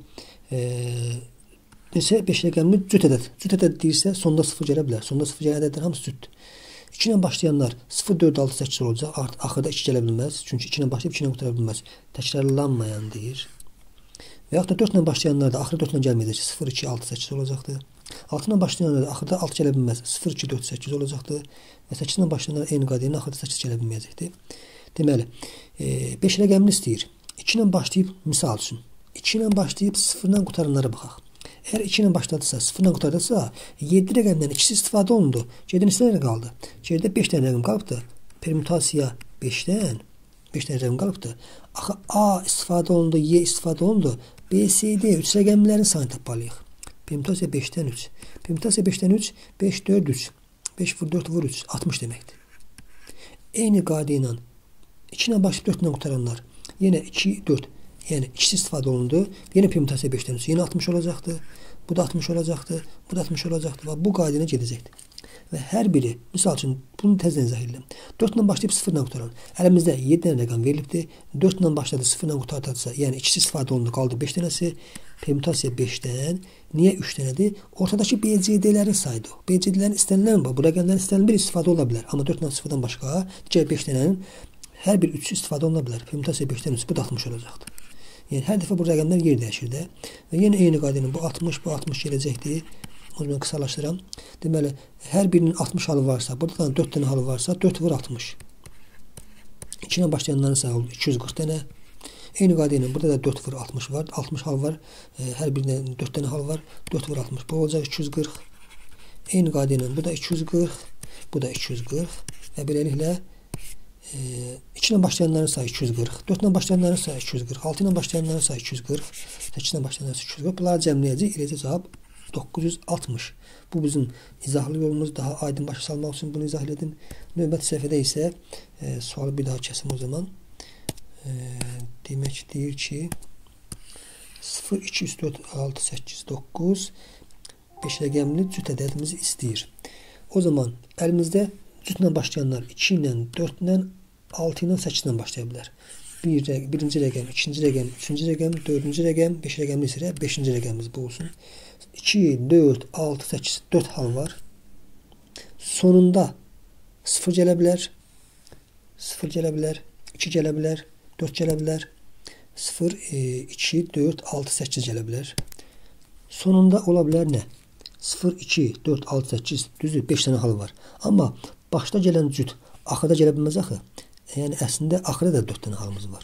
Neçə 5 rəqəmli cüt ədəd. Cüt ədəd deyirsə, sonda 0 gələ bilər. Sonda 0 gələn ədədlər hamısı cütdür. 2 ilə başlayanlar 0, 4, 6, 8 olacaq. Axırda 2 gələ bilməz. Çünki 2 ilə başlayıb 2 ilə qutara bilməz. Təkrarlanmayan deyir. Və yaxud da 4 ilə başlayanlar da axırda 4 ilə gəlməyəcək. 0, 2, 6, 8 olacaqdır. 6 ilə başlayanlar da axırda 6 gələ bilməz. 0, 2, 4, 8 olacaqdır. Və 8 ilə başlayanlar eyni qayda ilə axırda 8 gələ bilməyəcəkdir. Deməli, 5 rəqəmini istəyir. 2 ilə başlayıb, misal üçün, 2 ilə başlayıb 0 ilə qutaranlara baxaq. Əgər 2 ilə başladısa, 0 ilə qutaradırsa, 7 rəqəmdən ikisi istifadə olundu. Geridə neçə dənə qaldı? Geridə 5 dənə rəqəm qalıbdır. Permütasiya 5-dən 5 dənə rəqəm qalıbdır. Axı A istifadə olundu, Y istifadə olundu. B, C, D 3 rəqəmlərin sayını tapmalıyıq. Permütasiya 5-dən 3. Permütasiya 5-dən 3, 5, 4, 3. 5 vur 4 vur 3, 60 deməkdir. Eyni qayda ilə 2 ilə başlayıb 4 ilə qutaranlar. Yenə 2, 4. Yəni ikisi istifadə olundu. Yenə permütasiya 5-dən 3. Yenə 60 olacaqdır. Bu da 60 olacaqdır. Bu da 60 olacaqdır. Və bu qayda ilə gedəcəkdir. Və hər biri, misal üçün, bunu təzdən izah edirəm. 4 ilə başlayıb 0 ilə qutaran. Əlimizdə 7 dənə rəqəm verilibdir. 4 ilə başladı, 0 ilə qutardırsa, yəni ikisi istifadə olundu, qaldı 5 dənəsi. Permütasiya 5-dən. Niyə 3 dənədir? Ortadakı BCD-lərin sayıdır. BCD-lərin istənilən bu rəqəmlərin istənilən bir istifadə ola bilər. Amma 4 ilə 0-dan başqa digər 5 dənənin hər bir 3-ü istifadə oluna bilər. Permütasiya 5-dən 3, bu da 60 olacaqdır. Yəni hər dəfə bu rəqəmlər yer dəyişir də. Və yenə eyni qayda ilə bu 60, bu 60 gələcəkdir. O zaman qısalaşdıram. Deməli, hər birinin 60 halı varsa, burada da 4 dənə halı varsa, 4 vur 60. 2 ilə başlayanların sayı oldu 240 dənə. Eyni qayda ilə burada da 4 vur 60 var. 60 hal var. Hər birində 4 dənə hal var. 4 vur 60. Bu olacaq 240. Eyni qayda ilə bu da 240. Bu da 240. Və beləliklə 2 ilə başlayanların sayı 240, 4 ilə başlayanların sayı 240, 6 ilə başlayanların sayı 240, 8 ilə başlayanların sayı 240. Bunları cəmləyəcək, eləcə cavab 960. Bu bizim izahlı yolumuz. Daha aydın başa salmaq üçün bunu izah elədim. Növbəti səhifədə isə sualı bir daha kəsim o zaman. Demək deyir ki 0, 2, 3, 4, 6, 8, 9 5 rəqəmli cüt ədədimizi istəyir. O zaman əlimizdə cütlə başlayanlar 2 ilə, 4 ilə, 6 ilə, 8 ilə başlaya bilər. Birinci rəqəm, ikinci rəqəm, üçüncü rəqəm, dördüncü rəqəm, 5 rəqəmli isə 5-ci rəqəmimiz bu olsun. 2, 4, 6, 8, 4 hal var. Sonunda 0 gələ bilər, 0 gələ bilər, 2 gələ bilər, 4 gələ bilər, 0, 2, 4, 6, 8 gələ bilər. Sonunda ola bilər nə? 0, 2, 4, 6, 8, düzdür, 5 dənə halı var. Amma başda gələn cüt axırda gələ bilməz axı. Yəni əslində axırda da 4 dənə halımız var.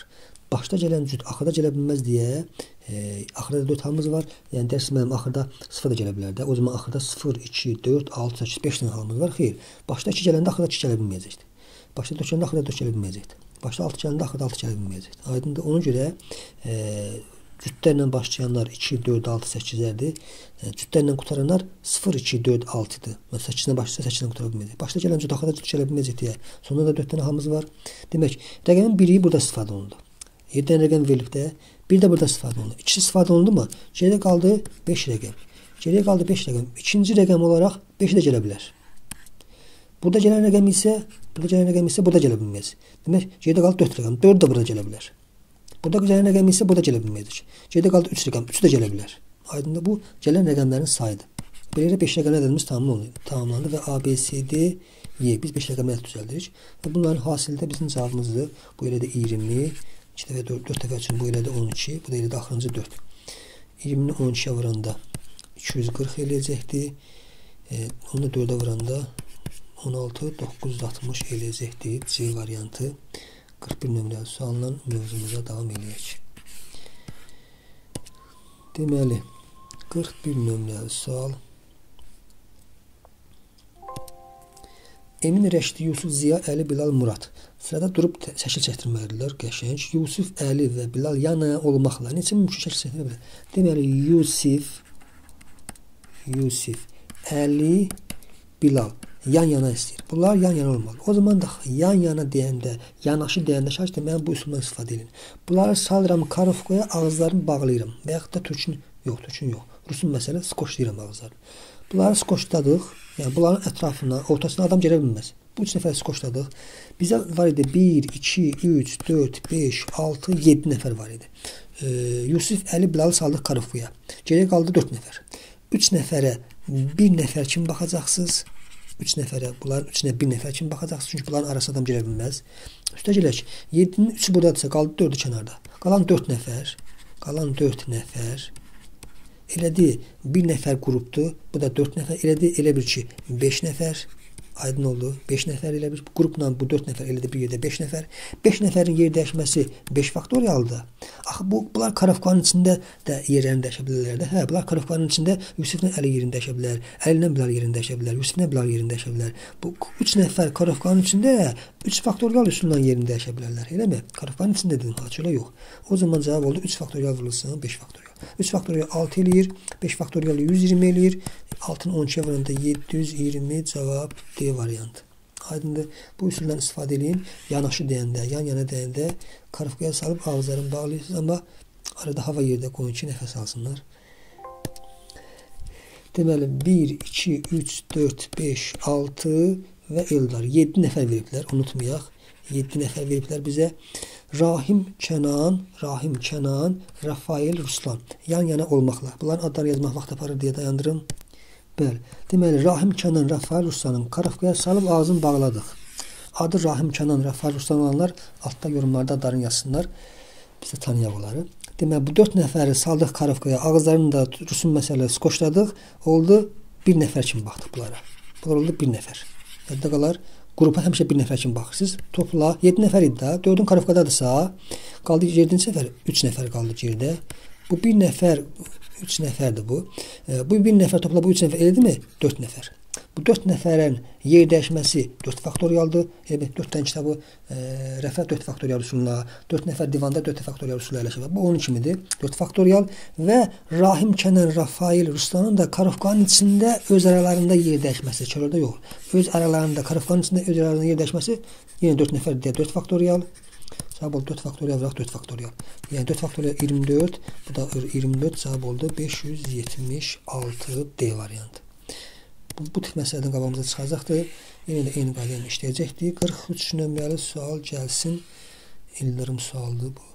başda gələn cüt axırda gələ bilməz deyə axırda 4 halımız var. Yəni dərs mənim axırda 0 da gələ bilər də. O zaman axırda 0, 2, 4, 6, 8, 5 dənə halımız var. Xeyr. Başda 2 gələndə axırda 2 gələ bilməyəcəkdir. Başda 4 gələndə axırda 4 gələ bilməyəcəkdir. Başda 6 gələndə axırda 6 gələ bilməyəcəkdir. Aydındır. Ona görə cütlərlə başlayanlar 2, 4, 6, 8-lərdir. Cütlərlə qutaranlar 0, 2, 4, 6-dır. Məsələn 8-dən başlaysa 8-dən qutara bilməyəcək. Başda gələn cüt axırda cüt gələ bilməyəcək deyə. Sonunda da 4 dənə halımız var. Demək, rəqəmin biri burada istifadə olundu. 7 dənə rəqəm verilib də, bir də burada istifadə olundu. İkisi istifadə olundu mu? Geriyə qaldı 5 rəqəm. Geriyə qaldı 5 rəqəm. İkinci rəqəm olaraq 5 də gələ bilər. Burada gələn rəqəm isə burada gələ bilməz. Demək, geridə qaldı 4 rəqəm. 4 də burada gələ bilər. Burada gələn rəqəm isə burada gələ bilməyəcək. Geridə qaldı 3 rəqəm. 3 də gələ bilər. Aydındır, bu gələn rəqəmlərin sayıdır. Belə 5 rəqəmli ədədimiz tamamlandı və A, B, C, D, Y. Biz 5 rəqəmli ədəd düzəldirik. Və bunların hasildə bizim cavabımızdır. Bu elə də 20, 2 dəfə 4 dəfə üçün bu elə də 12, bu da elə də axırıncı 4. 20-ni 12-yə vuranda 240 eləyəcəkdir. Onu da 4-ə vuranda 16, 960 eləyəcəkdir. C variantı. 41 nömrəli sualla mövzumuza davam eləyək. Deməli, 41 nömrəli sual. Emin, Rəşdi, Yusuf, Ziya, Əli, Bilal, Murad. Sırada durub şəkil çəkdirməlidirlər. Qəşəng. Yusuf, Əli və Bilal yana olmaqla neçə mümkün şəkil çəkdirə bilər? Deməli, Yusuf, Əli, Bilal yan-yana istəyir. Bunlar yan-yana olmalı. O zaman da yan-yana deyəndə, yanaşı deyəndə şahit mən bu üsuldan istifadə edin. Bunları salıram karovkaya, ağızlarını bağlayıram. Və yaxud da türkün yox. Rusun məsələ skoşlayıram ağızlarını. Bunları skoşladıq. Yəni bunların ətrafına, ortasına adam gələ bilməz. Bu 3 nəfər skoşladıq. Bizə var idi 1, 2, 3, 4, 5, 6, 7 nəfər var idi. Yusuf, Əli, Bilalı saldıq karovkaya. Geriyə qaldı 4 nəfər. 3 nəfərə 1 nəfər kimi baxacaqsınız. 3 nəfərə, bunların 3-nə 1 nəfər kimi baxacaqsınız. Çünki bunların arasında adam gələ bilməz. Üstə gələk. 7-nin 3-ü buradadırsa, qaldı 4-ü kənarda. Qalan 4 nəfər. Elədi 1 nəfər qrupdur. Bu da 4 nəfər. Elədi, elə bir ki 5 nəfər. Aydın oldu. 5 nəfər elə bir qrupla bu 4 nəfər elədi bir yerdə 5 nəfər. 5 nəfərin yer dəyişməsi 5 faktorialdır. Axı bunlar karovkanın içində də yerlərini dəyişə bilərlər də. Hə, bunlar karovkanın içində Yusufla Əli yerini dəyişə bilər. Əlilə Bilal yerini dəyişə bilər. Yusufla Bilal yerini dəyişə bilər. Bu 3 nəfər karovkanın içində 3 faktorial üsulla yerini dəyişə bilərlər. Eləmi? Karovkanın içində dedim, haçıla yox. O zaman cavab oldu 3 faktorial vurulsun 5 faktorial. 3 faktorial 6 eləyir, 5 faktorial 120 eləyir. 6-nı 12-yə vuranda 720 cavab D variantı. Aydındır. Bu üsuldan istifadə edin. Yanaşı deyəndə, yan-yana deyəndə karovkaya salıb ağızlarını bağlayırsınız, amma arada hava yerdə qoyun ki, nəfəs alsınlar. Deməli 1, 2, 3, 4, 5, 6 və Eldar. 7 nəfər veriblər, unutmayaq. 7 nəfər veriblər bizə. Rahim, Kənan, Rafael, Ruslan. Yan-yana olmaqla. Bunların adları yazmaq vaxt aparır deyə dayandırım. Bəli. Deməli, Rahim, Kənan, Rafael, Ruslanın karovkaya salıb ağzını bağladıq. Adı Rahim, Kənan, Rafael, Ruslan olanlar altda yorumlarda adlarını yazsınlar. Biz də tanıyaq onları. Deməli, bu 4 nəfəri saldıq karovkaya, ağızlarını da Rusun məsələsi qoşladıq. Oldu 1 nəfər kimi baxdıq bunlara. Bunlar oldu 1 nəfər. Yadda qalar. Qrupa həmişə 1 nəfər kimi baxırsınız. Topla 7 nəfər idi də. 4-ün karovkadadırsa, qaldı 7-ci nəfər, 3 nəfər qaldı yerdə. Bu 1 nəfər 3 nəfərdir bu. Bu 1 nəfər topla bu 3 nəfər elədimi? 4 nəfər. Bu 4 nəfərin yer dəyişməsi 4 faktorialdır. Yəni 4 dənə kitabı rəfə 4 faktorial üsulla, 4 nəfər divanda 4 faktorial üsulla eləşir. Bu onun kimidir. 4 faktorial və Rahim, Kənan, Rafael, Ruslanın da karovkanın içində öz aralarında yer dəyişməsi. Çöldə yox. Öz aralarında karovkanın içində öz aralarında yer dəyişməsi yenə 4 nəfər deyə 4 faktorial. Cavab oldu 4 faktorial və 4 faktorial. Yəni 4 faktorial 24, bu da 24 cavab oldu 576 D variantı. Bu tip məsələdən qabağımıza çıxacaqdır. Yenə də eyni qayda ilə işləyəcəkdir. 43 nömrəli sual gəlsin. İldırım sualdır bu.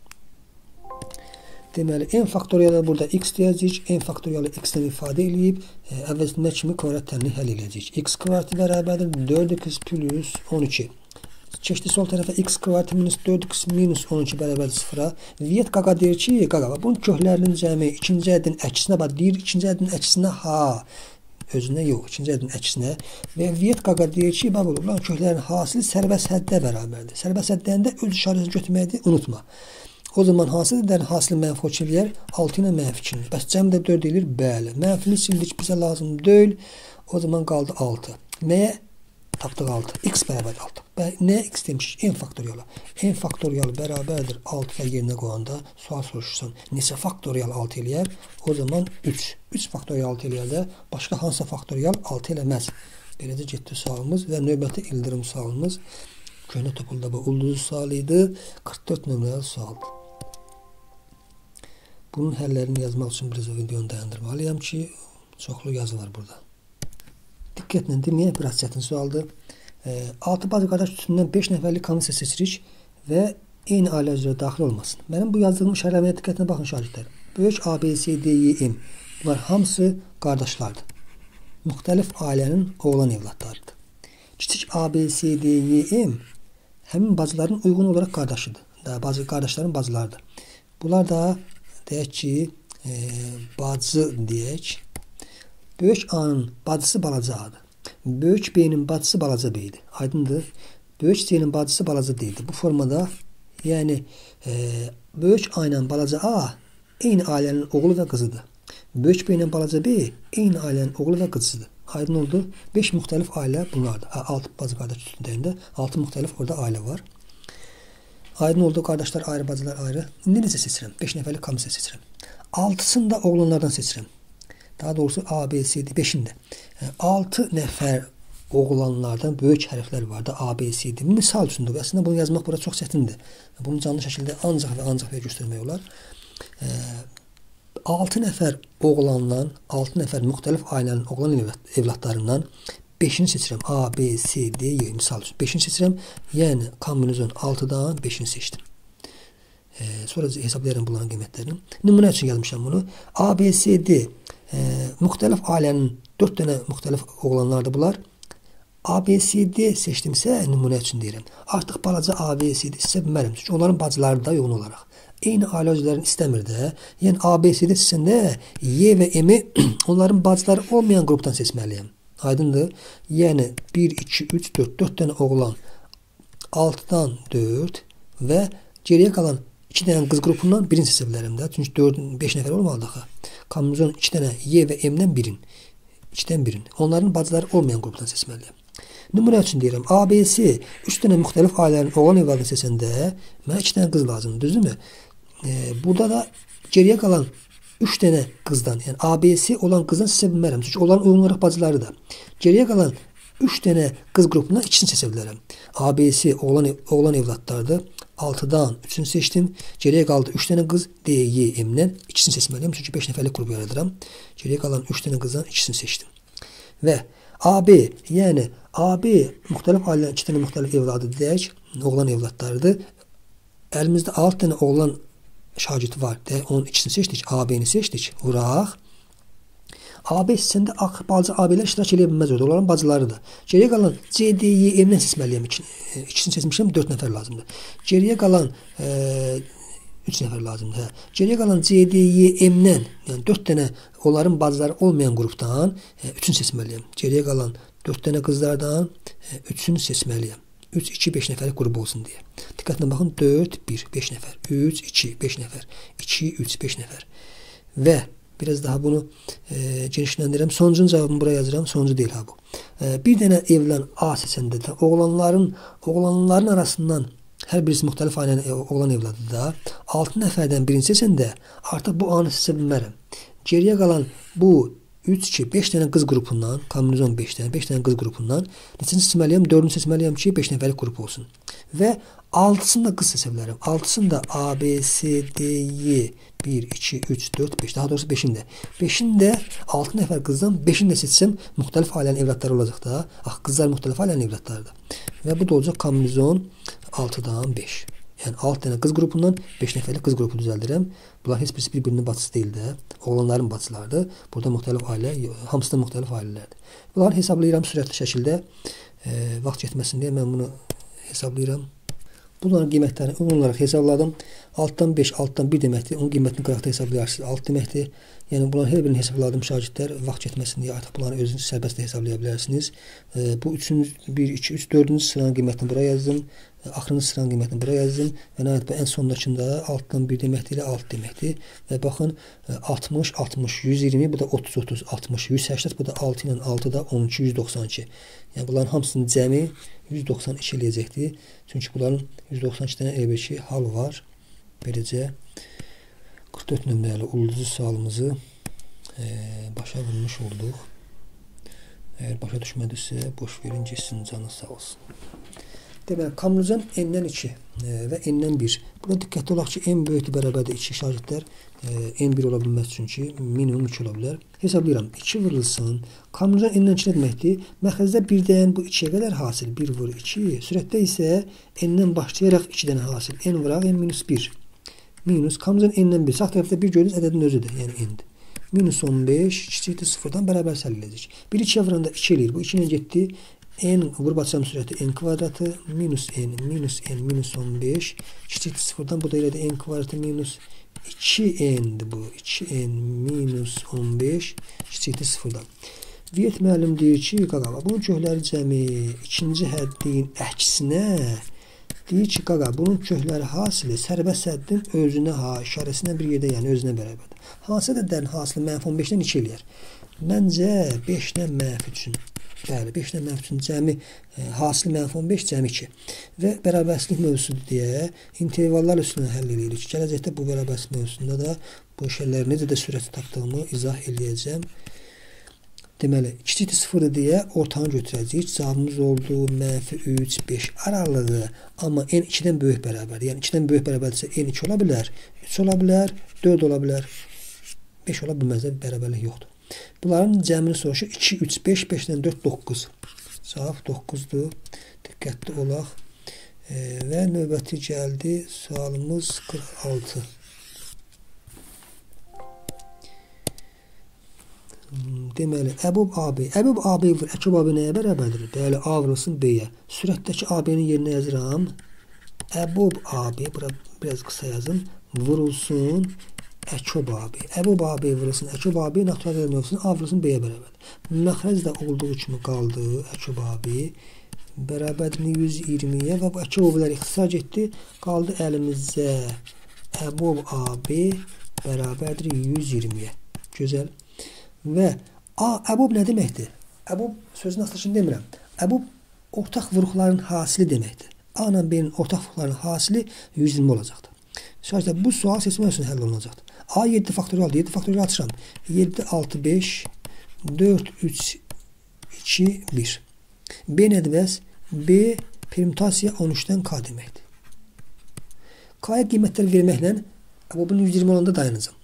Deməli, n faktorialı burada x deyəcəyik. N faktorialı x-dən ifadə edib, əvəzində kimi kvadrat təmini həll edəcəyik. X kvadratı bərabərdir 4x plus 12. Keçdi sol tərəfə x kvadratı minus 4x minus 12 bərabərdir 0-a. Viyyət qaqa deyir ki, qaqa, bunun köhlərinin cəmi ikinci ədin əksinə bax, deyir ikinci ədin əksinə ha. Özünə yox, ikinci ədin əksinə. Və Viyyət qaqa deyir ki, bax, bunların köhlərinin hasili sərbəst həddə bərabərdir. Sərbəst həddəyində öz işarəsini götürməkdir, unutma. O zaman hansı ədədlərin hasili mənfi 2 eləyər? 6 ilə mənfi 2. Bəs cəmdə 4 eləyir? Bəli. Mənfini sildik, bizə lazım deyil. O zaman qaldı 6. Nəyə? Tapdıq 6. X bərabər 6. Nəyə x demişik? N faktoriyalı. N faktoriyalı bərabərdir 6 və yerinə qoyanda sual soruşursan. Neçə faktorial 6 eləyər? O zaman 3. 3 faktorial 6 eləyər də başqa hansı faktorial 6 eləməz. Beləcə getdi sualımız və növbəti ildırım sualımız köhnə topulda bu ulduzlu sual idi. 44 nömrəli sualdır. Bunun həllərini yazmaq üçün biraz videonu dayandırmalıyam ki, çoxlu yazı var burada. Diqqətlə dinləyin, biraz çətin sualdır. 6 bacı qardaş üstündən 5 nəfərlik komissiya seçirik və eyni ailə üzrə daxil olmasın. Mənim bu yazdığım işarələməyə diqqətlə baxın şagirdlər. Böyük A, B, C, D, Y, M. Bunlar hamısı qardaşlardır. Müxtəlif ailənin oğlan evladlarıdır. Kiçik A, B, C, D, Y, M həmin bacıların uyğun olaraq qardaşıdır. Qardaşların bacılarıdır. Bunlar da deyək ki, bacı deyək. Böyük A-nın bacısı balaca A-dır. Böyük B-nin bacısı balaca B-dir. Aydındır. Böyük C-nin bacısı balaca D-dir. Bu formada, yəni böyük A ilə balaca A eyni ailənin oğlu və qızıdır. Böyük B ilə balaca B eyni ailənin oğlu və qızıdır. Aydın oldu. 5 müxtəlif ailə bunlardır. 6 bacı qardaş üstündəyində 6 müxtəlif orada ailə var. Aydın oldu. Qardaşlar ayrı, bacılar ayrı. İndi necə seçirəm? 5 nəfərlik komissiya seçirəm. 6-sını da oğlanlardan seçirəm. Daha doğrusu A, B, C, D, 5'inde. 6 nəfər oğlanlardan böyük hərflər var da A, B, C, D. Misal üçündür. Əslində bunu yazmaq burada çox çətindir. Bunu canlı şəkildə ancaq və ancaq göstərmək olar. 6 nəfər oğlandan, 6 nəfər müxtəlif ailənin oğlan evladlarından 5'ini seçirəm. A, B, C, D, Y. Misal üçün 5'ini seçirəm. Yəni kombinizon 6'dan 5'ini seçdim. Sonra hesablayarım bunların qiymətlərini. Nümunə üçün yazmışam bunu. A, B, C, D müxtəlif ailənin 4 dənə müxtəlif oğlanlardır bunlar. A, B, C, D seçdimsə nümunə üçün deyirəm. Artıq balaca A, B, C, D seçə bilmərəm. Çünki onların bacıları da yoğun olaraq. Eyni ailə üzvlərini istəmir də. Yəni A, B, C, D seçəndə Y və M-i onların bacıları olmayan qrupdan seçməliyəm. Aydındır. Yəni 1, 2, 3, 4. 4 dənə oğlan 6'dan 4 və geriyə qalan 2 dənə qız qrupundan birini seçə bilərəm də. Çünki 5 nəfər olmalıdır axı. Kombinizon 2 dənə Y və M-dən birin. 2-dən birin. Onların bacıları olmayan qrupdan seçməliyəm. Nümunə üçün deyirəm. A, B, C 3 dənə müxtəlif ailənin oğlan evladını seçəndə mənə 2 dənə qız lazımdır, düzdürmü? Burada da geriyə qalan 3 dənə qızdan, yəni A, B, C olan qızdan seçə bilmərəm. Çünki onların uyğun olaraq bacıları da. Geriyə qalan 3 dənə qız qrupundan 2'sini seçə bilərəm. A, B, C oğlan evladlardır. 6'dan 3'ünü seçdim. Geriyə qaldı 3 dənə qız D, Y, M-dən 2'sini seçməliyəm. Çünki 5 nəfərlik qrup yaradıram. Geriyə qalan 3 dənə qızdan 2'sini seçdim. Və A, B, yəni A, B müxtəlif ailənin 2 dənə müxtəlif evladı deyək, oğlan evladlarıdır. Əlimizdə 6 dənə oğlan şagirdi var. Onun 2'sini seçdik. A, B-ni seçdik. Vuraq. A, B seçəndə balaca A, B-lər iştirak edə bilməz orada. Onların bacılarıdır. Geriyə qalan C, D, Y, M-dən seçməliyəm. 2'sini seçmişəm, 4 nəfər lazımdır. Geriyə qalan 3 nəfər lazımdır. Geriyə qalan C, D, Y, M-dən, yəni 4 dənə onların bacıları olmayan qrupdan 3'ünü seçməliyəm. Geriyə qalan 4 dənə qızlardan 3'ünü seçməliyəm. 3, 2, 5 nəfərlik qrup olsun deyə. Diqqətlə baxın. 4, 1, 5 nəfər. 3, 2, 5 nəfər. 2, 3, 5 nəfər. Və biraz daha bunu genişləndirirəm. Sonucun cavabını buraya yazıram. Sonucu deyil ha bu. Bir dənə evlən A seçəndə də oğlanların arasından hər birisi müxtəlif ailənin oğlan evladıdır da 6 nəfərdən birini seçəndə artıq bu A-nı seçə bilmərəm. Geriyə qalan bu 3, 2, 5 dənə qız qrupundan, kombinizon 5 dənə qız qrupundan neçəni seçməliyəm? 4'ünü seçməliyəm ki 5 nəfərlik qrup olsun. Və 6'sını da qız seçə bilərəm. 6'sını da A, B, C, D, Y 1, 2, 3, 4, 5. Daha doğrusu 5'ində. 5'ində 6 nəfər qızdan 5'ini də seçsəm müxtəlif ailənin evladları olacaq da. Qızlar müxtəlif ailənin evladlarıdır. Və bu da olacaq kombinizon 6'dan 5. Yəni 6 dənə qız qrupundan 5 nəfərlik qız qrupu düzəldirəm. Bunlar heç birisi bir-birinin bacısı deyil də. Oğlanların bacılarıdır. Burada müxtəlif ailə, hamısı da müxtəlif ailələrdir. Bunları hesablayıram sürətli şəkildə. Vaxt getməsin deyə mən bunu hesablayıram. Bunların qiymətlərini ümumi olaraq hesabladım. 6'dan 5, 6'dan 1 deməkdir. Onun qiymətini qıraqda hesablayarsınız. 6 deməkdir. Yəni bunların hər birini hesabladım şagirdlər. Vaxt getməsin deyə artıq bunları özünüz sərbəst də hesablaya bilərsiniz. Bu 1, 2, 3, 4-cü sıranın qiymətini buraya yazdım. Axırıncı sıranın qiymətini bura yazdım. Və nəhayət bu ən sondakında altdan 1 deməkdir, 6 deməkdir. Və baxın 60, 60, 120, bu da 30, 30, 60, 180, bu da 6 ilə 6 da 12, 192. Yəni bunların hamısının cəmi 192 eləyəcəkdir. Çünki bunların 192 dənə elə bir ki hal var. Beləcə 44 nömrəli ulduzlu sualımızı başa vurmuş olduq. Əgər başa düşmədisə boş verin, geçsin, canı sağ olsun. Deməli, Kamilcan n-dən 2 və n-dən 1. Burada diqqətli olaq ki, n böyükdür bərabərdir 2 şagirdlər. n1 ola bilməz çünki minimum 2 ola bilər. Hesablayıram. 2 vurulsun. Kamilcan n-dən 2 nə deməkdir? Məxrəcdə 1-dən bu 2-yə qədər hasil. 1 vur 2. Sürətdə isə n-dən başlayaraq 2-dən hasil. n vuraq n-1. Minus Kamilcan n-dən 1. Sağ tərəfdə 1 gördünüz, ədədin özüdür. Yəni n-dir. Minus 15 kiçikdir 0-dan bərabər səll edəcək. 1 2-yə vuranda 2 eləyir. Bu 2 ilə getdi. N vurub açam sürəti n kvadratı minus n minus 15 kiçikdir 0-dan, bu da elədir n kvadratı minus 2n'dir bu. 2n minus 15 kiçikdir 0-dan. Viet müəllim deyir ki, qaqa, bunun kökləri cəmi ikinci həddin əksinə deyir ki, qaqa, bunun kökləri hasili sərbəst həddin özünə işarəsinə bir yerdə, yəni özünə bərabərdir. Hansı ədədlərin hasili mənfi 15-dən 2 eləyər? Məncə 5-dən mənfi üçün. Bəli, 5-dən mənfi üçün cəmi hasili mənfi 15, cəmi 2. Və bərabərsizlik mövzusudur deyə intervallar üstünə həll edirik. Gələcəkdə bu bərabərsizlik mövzusunda da bu şeyləri necə də sürəti tapdığımı izah eləyəcəm. Deməli, kiçikdir 0 deyə ortanı götürəcəyik. Cavabımız oldu mənfi 3, 5 aralığı. Amma n 2-dən böyük bərabərdir. Yəni 2-dən böyük bərabərdirsə n 2 ola bilər, 3 ola bilər, 4 ola bilər, 5 ola bilməz, bərabərlik yoxdur. Bunların cəmini soruşur. 2, 3, 5, 5-dən 4, 9. Cavab 9-dur. Diqqətli olaq. Və növbəti gəldi. Sualımız 46. Deməli, Əbub AB. Əbub AB vur. Əkub AB nəyə bərabərdir? Bəli, A vurulsun B-yə. Sürətdəki AB-nin yerinə yazıram. Əbub AB, bura biraz qısa yazın. Vurulsun Əkub AB. Əbub AB vurulsun Əkub AB, natural ədəd mövzusun A vurulsun B-yə bərabərdir. Məxrəc də olduğu kimi qaldı. Əkub AB bərabərdir 120-yə və bu Əkub AB-lər ixtisar getdi. Qaldı əlimizdə Əbub AB bərabərdir 120-yə. Gözəl. Və əbub nə deməkdir? Əbub sözün açılışını demirəm. Əbub ortaq vuruqların hasili deməkdir. A ilə B-nin ortaq vuruqların hasili 120 olacaqdır. Sadəcə bu sual seçmə üçün həll olunacaqdır. A 7 faktorialdır. 7 faktorial açıram. 7, 6, 5, 4, 3, 2, 1. B nədir bəs? B permütasiya 13-dən K deməkdir. K-ya qiymətləri verməklə əbubun 120 olanda dayanacam.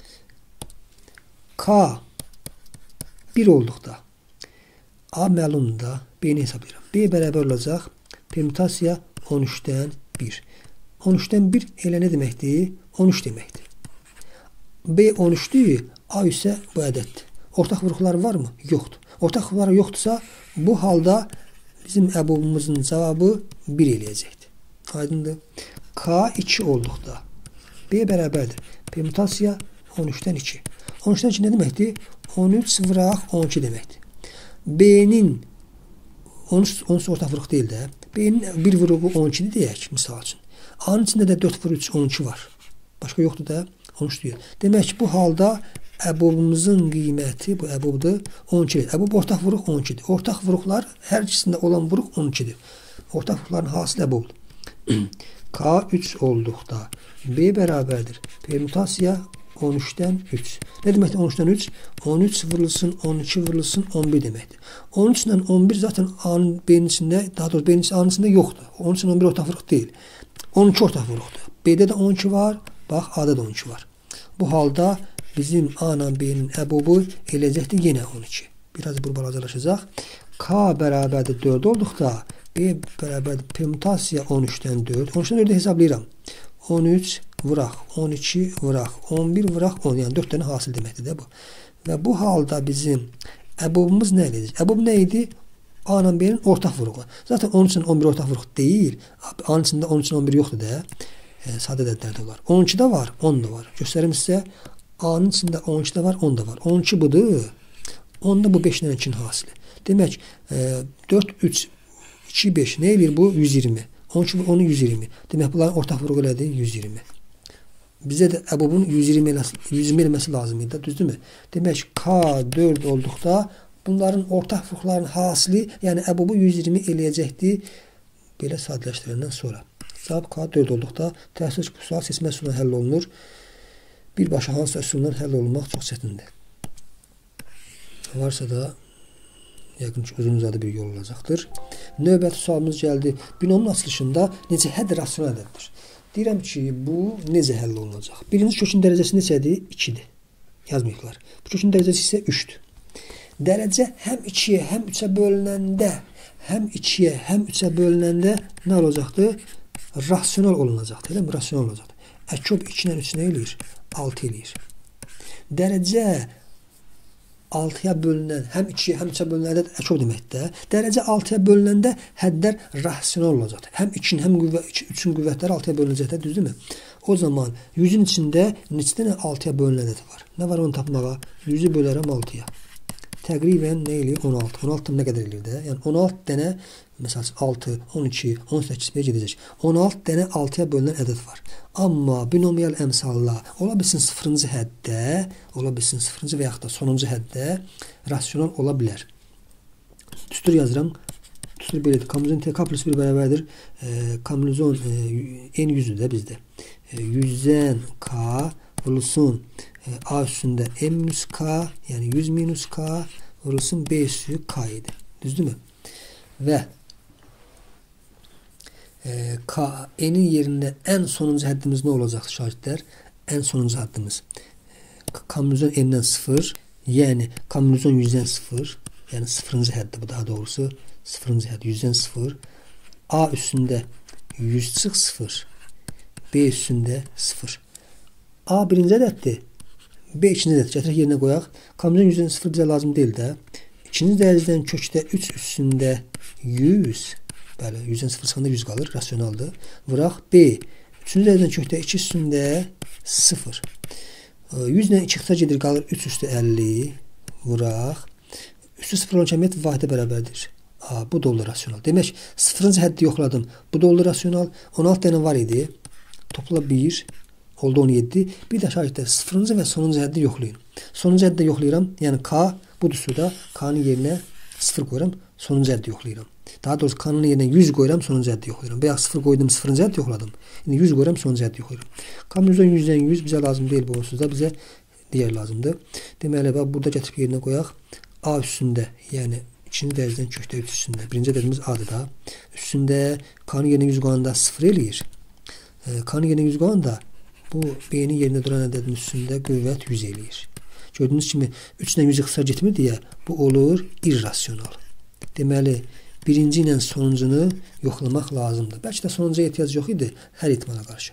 K 1 olduqda A məlumdur, B-ni hesablayıram. B bərabər olacaq permütasiya 13-dən 1. 13-dən 1 elə nə deməkdir? 13 deməkdir. B 13-dür, A isə bu ədəddir. Ortaq vuruqları varmı? Yoxdur. Ortaq vuruqları yoxdursa, bu halda bizim əbubumuzun cavabı 1 eləyəcəkdir. Aydındır. K 2 olduqda B bərabərdir. Permütasiya 13-dən 2. 13-dən 2 nə deməkdir? 13 vuraq 12 deməkdir. B-nin 13 ortaq vuruq deyil də. B-nin bir vuruğu 12-dir deyək, misal üçün. A-nın içində də 4 vur 3, 12 var. Başqa yoxdur da, 13 deyil. Demək ki, bu halda əbubumuzun qiyməti, bu əbubdur, 12-dir. Əbub ortaq vuruq 12-dir. Ortaq vuruqlar, hər ikisində olan vuruq 12-dir. Ortaq vuruqların hasili əbubdur. K 3 olduqda B bərabərdir. Permütasiya 13-dən 3. Nə deməkdir 13-dən 3? 13 vurulsun, 12 vurulsun, 11 deməkdir. 13-dən 11 zaten A-nın B-nin içində, daha doğrusu B-nin A-nın içində yoxdur. 13-dən 11 ortaq vuruq deyil. 12 ortaq vuruqdur. B-də də 12 var, bax A-da da 12 var. Bu halda bizim A-la B-nin əbubu eləyəcəkdir yenə 12. Biraz bu balacalaşacaq. K bərabərdir 4 olduqda B bərabərdir permütasiya 13-dən 4. 13-dən 4-ü hesablayıram. 13 vuraq, 12 vuraq, 11 vuraq, 10. Yəni 4 dənə hasil deməkdir də bu. Və bu halda bizim əbubumuz nə edəcək? Əbub nə idi? A-la B-nin ortaq vuruğu. Zaten 13-dən 11 ortaq vuruq deyil. A-nın içində 13-dən 11 yoxdur da. Sadə ədədlər də var. 12-də var, 10 da var. Göstərim sizə. A-nın içində 12-də var, 10 da var. 12 budur. 10-da bu 5 dənə 2-nin hasili. Demək, 4, 3, 2, 5 nə eləyir bu? 120. 12 bölü 10'u 120. Demək bunların ortaq vurğu elədi 120. Bizə də əbobun 120 eləməsi lazım idi, düzdürmü? Demək K 4 olduqda bunların ortaq vurğuların hasili, yəni əbobu 120 eləyəcəkdir. Belə sadələşdirəndən sonra. Cavab K 4 olduqda təəssüf ki, bu sual seçmə üsulundan həll olunur. Birbaşa hansısa üsulundan həll olunmaq çox çətindir. Varsa da yəqin ki, uzun-uzadı bir yol olacaqdır. Növbəti sualımız gəldi. Binomun açılışında necə hədd rasional ədəddir? Deyirəm ki, bu necə həll olunacaq? Birinci kökün dərəcəsi neçədir? 2-dir. Yazmayıqlar. Bu kökün dərəcəsi isə 3-dür. Dərəcə həm 2-yə, həm 3-ə bölünəndə, nə olacaqdır? Rasional olunacaqdır. Elə mi? Rasional olacaqdır. Əkob 2 ilə 3 nə eləyir? 6 eləyir. Dərəcə 6-ya bölünən, həm 2-yə, həm 3-ə bölünən ədəd əkob deməkdir. Dərəcə 6-ya bölünəndə həddlər rasional olacaqdır. Həm 2-nin, həm 3-ün qüvvətləri 6-ya bölünəcəkdir, düzdürmü? O zaman 100-ün içində neçə dənə 6-ya bölünən ədəd var? Nə var onu tapmağa? 100-ü bölərəm 6-ya. Təqribən nə eləyir? 16. 16 nə qədər eləyir də? Yəni 16 dənə, məsələn 6, 12, 18 belə gedəcək. 16 dənə 6-ya bölünən ədəd var. Amma binomial əmsalla ola bilsin 0-cı həddə, ola bilsin 0-cı və yaxud da sonuncu həddə rasional ola bilər. Düstur yazıram. Düstur belədir. Kamilizon K plus 1 bərabərdir. Kamilizon n 100-dür də bizdə. 100-dən K vurulsun A üstündə M minus K, yəni 100 minus K vurulsun B üstü K idi. Düzdürmü? Və N'in yerində ən sonuncu həddimiz nə olacaq şagirdlər? Ən sonuncu həddimiz. Kamilizon M'dən 0, yəni kamilizon 100-dən 0, yəni 0-cı həddi bu daha doğrusu. 0-cı hədd 100-dən 0. A üstündə 100 çıx 0. B üstündə 0. A birinci ədəddir. B ikinci ədəd. Gətirək yerinə qoyaq. Kamilizon 100-dən 0 bizə lazım deyil də. İkinci dərəcədən kökdə 3 üstündə 100. Bəli, 100-dən 0 çıxanda 100 qalır. Rasionaldır. Vuraq B. Üçüncü dərəcədən kökdə 2 üstündə 0. 100-dən 2 xısa gedir, qalır 3 üstü 50. Vuraq. Üstü 0 olan kəmiyyət vahidə bərabərdir. Bu da olur rasional. Demək, 0-cı həddi yoxladım. Bu da olur rasional. 16 dənə var idi. Topla 1. Oldu 17. Bir də şagirdlər 0-cı və sonuncu həddi yoxlayın. Sonuncu həddi yoxlayıram. Yəni K budur da K-nın yerinə 0 qoyuram. Sonuncu həddi yoxlayıram. Daha doğrusu K-nın yerinə 100 qoyuram. Sonuncu həddi yoxlayıram. Bayaq 0 qoydum. 0-cı həddi yoxladım. İndi 100 qoyuram. Sonuncu həddi yoxlayıram. Kamilizon 100-dən 100 bizə lazım deyil bu onsuzda. Bizə digər lazımdır. Deməli, burada gətirib yerinə qoyaq. A üstündə, yəni ikinci dərəcədən kökdə 3 üstündə. Birinci ədədimiz A-dır da. Üstündə K-nın yerinə 100 qoyanda 0 eləyir. K-nın yerinə 100 qoyanda bu B-nin yerində duran ədədin üstündə qüvvət 100 eləyir. Gördüyünüz kimi 3-dən 100-ə xısa getmir deyə bu olur irrasional. Deməli, birinci ilə sonuncunu yoxlamaq lazımdır. Bəlkə də sonuncuya ehtiyac yox idi hər ehtimala qarşı.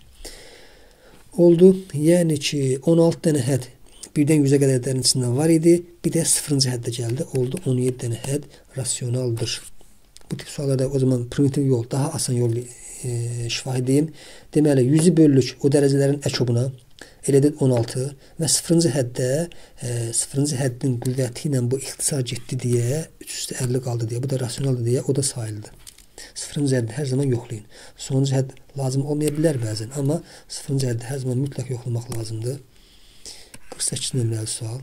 Oldu. Yəni ki, 16 dənə hədd birdən 100-ə qədər ədədlərin içindən var idi. Bir də 0-cı həddə gəldi. Oldu 17 dənə hədd rasionaldır. Bu tip suallarda o zaman primitiv yol, daha asan yol şifahi deyim. Deməli, 100-ü bölülük o dərəcələrin əkobuna elədək 16 və 0-cı həddə 0-cı həddin qüvvəti ilə bu ixtisar getdi deyə 350 qaldı deyə, bu da rasionaldır deyə o da sayıldı. 0-cı həddi hər zaman yoxlayın. Sonuncu hədd lazım olmaya bilər bəzən, amma 0-cı həddi hər zaman mütləq yoxlamaq lazımdır. 48 nömrəli sual.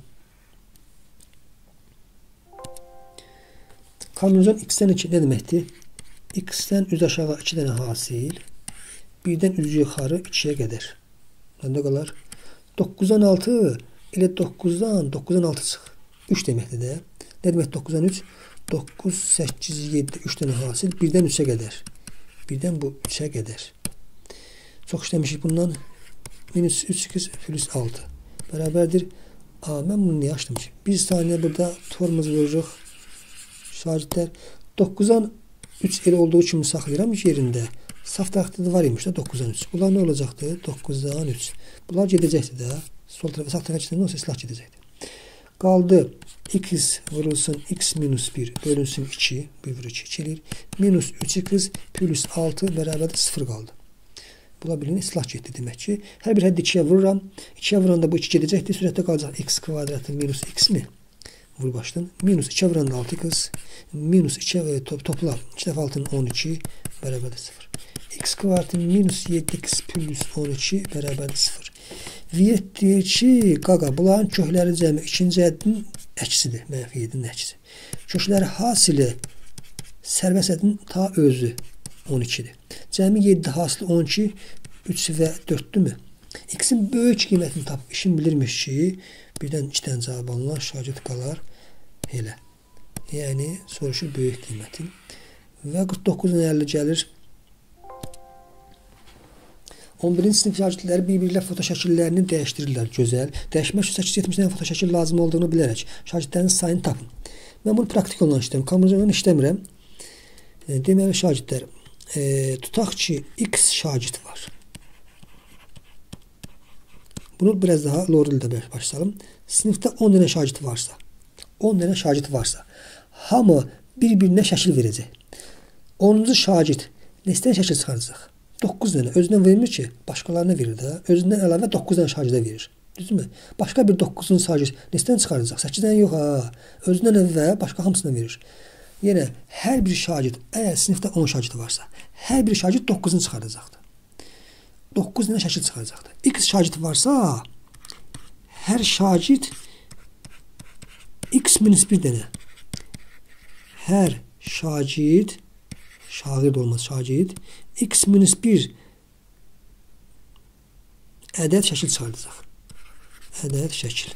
Kamilizon x-dən 2 nə deməkdir? X-dən üz aşağı 2 dənə hasil, 1-dən üz yuxarı 2-yə qədər. Məndə qalar 9-dan 6 elə 9-dan 6 çıx. 3 deməkdir də. Nə demək 9-dan 3? 9, 8, 7, 3 dənə hasil, 1-dən 3-ə qədər. 1-dən bu 3-ə qədər. Çox işləmişik bundan. Minus 3, 8, plus 6. Bərabərdir. Mən bunu niyə açdım ki? 1 saniyə burada tormuz vururuq. Şagirdlər 9-dan 3 elə olduğu kimi saxlayıram yerində. Saf tərəfdə var imiş də 9-dan 3. Bunlar nə olacaqdır? 9-dan 3. Bunlar gedəcəkdir də. Sol tərəfə, sağ tərəfə gedəcəkdir. Olsa islah gedəcəkdir. Qaldı. X vurulsun x minus 1 bölünsün 2. 1 vurur 2 eləyir. Minus 3x plus 6 bərabərdir 0 qaldı. Bula bilin islah getdi demək ki. Hər bir həddi 2-yə vururam. 2-yə vuranda bu 2 gedəcəkdir. Sürətdə qalacaq x kvadratı minus x mi? Vur başdan. Minus 2'ye vuranda 6x. Minus 2'ye topla. 2 dəfə 6'nın 12 bərabərdir 0. X kvadratı minus 7x plus 12 bərabərdir 0. Viyyət deyir ki, qaqa, bunların kökləri cəmi ikinci ədədin əksidir. Mənfi 7-nin əksi. Kökləri hasili sərbəst ədədin ta özü 12-dir. Cəmi 7 hasili 12, 3 və 4-dürmü? X-in böyük qiymətini tapıb işin bilirmiş ki, birdən 2 dənə cavab alınlar, şagird qalar elə. Yəni, soruşur böyük qiymətin. Və 49-dan 50 gəlir. 11-ci sinif şagirdləri bir-birlə fotoşəkillərini dəyişdirirlər. Gözəl. Dəyişmək üçün 870 dənə fotoşəkil lazım olduğunu bilərək şagirdlərin sayını tapın. Mən bunu praktik olan işləmirəm. Kombinasyon işləmirəm. Deməli, şagirdlər, tutaq ki, X şagird var. Bunu biraz daha Lorel'də başlayalım. Sinifdə 10 dənə şagird varsa, 10 dənə şagird varsa, hamı bir-birinə şəkil verəcək. 10-cu şagird neçə şəkil çıxaracaq? 9 dənə. Özündən vermir ki, başqalarına verir də. Özündən əlavə 9 dənə şagirdə verir. Düzdürmü? Başqa bir 9-cu şagird neçədən çıxaracaq? 8 dənə yox ha. Özündən əvvəl başqa hamısına verir. Yenə hər bir şagird, əgər sinifdə 10 şagird varsa, hər bir şagird 9-unu çıxaracaqdır. 9 dənə şəkil çıxaracaqdır. X şagird varsa, hər şagird X minus 1 dənə. Hər şagird, şagird olmaz, şagird X minus 1 ədəd şəkil çıxardacaq. Ədəd şəkil.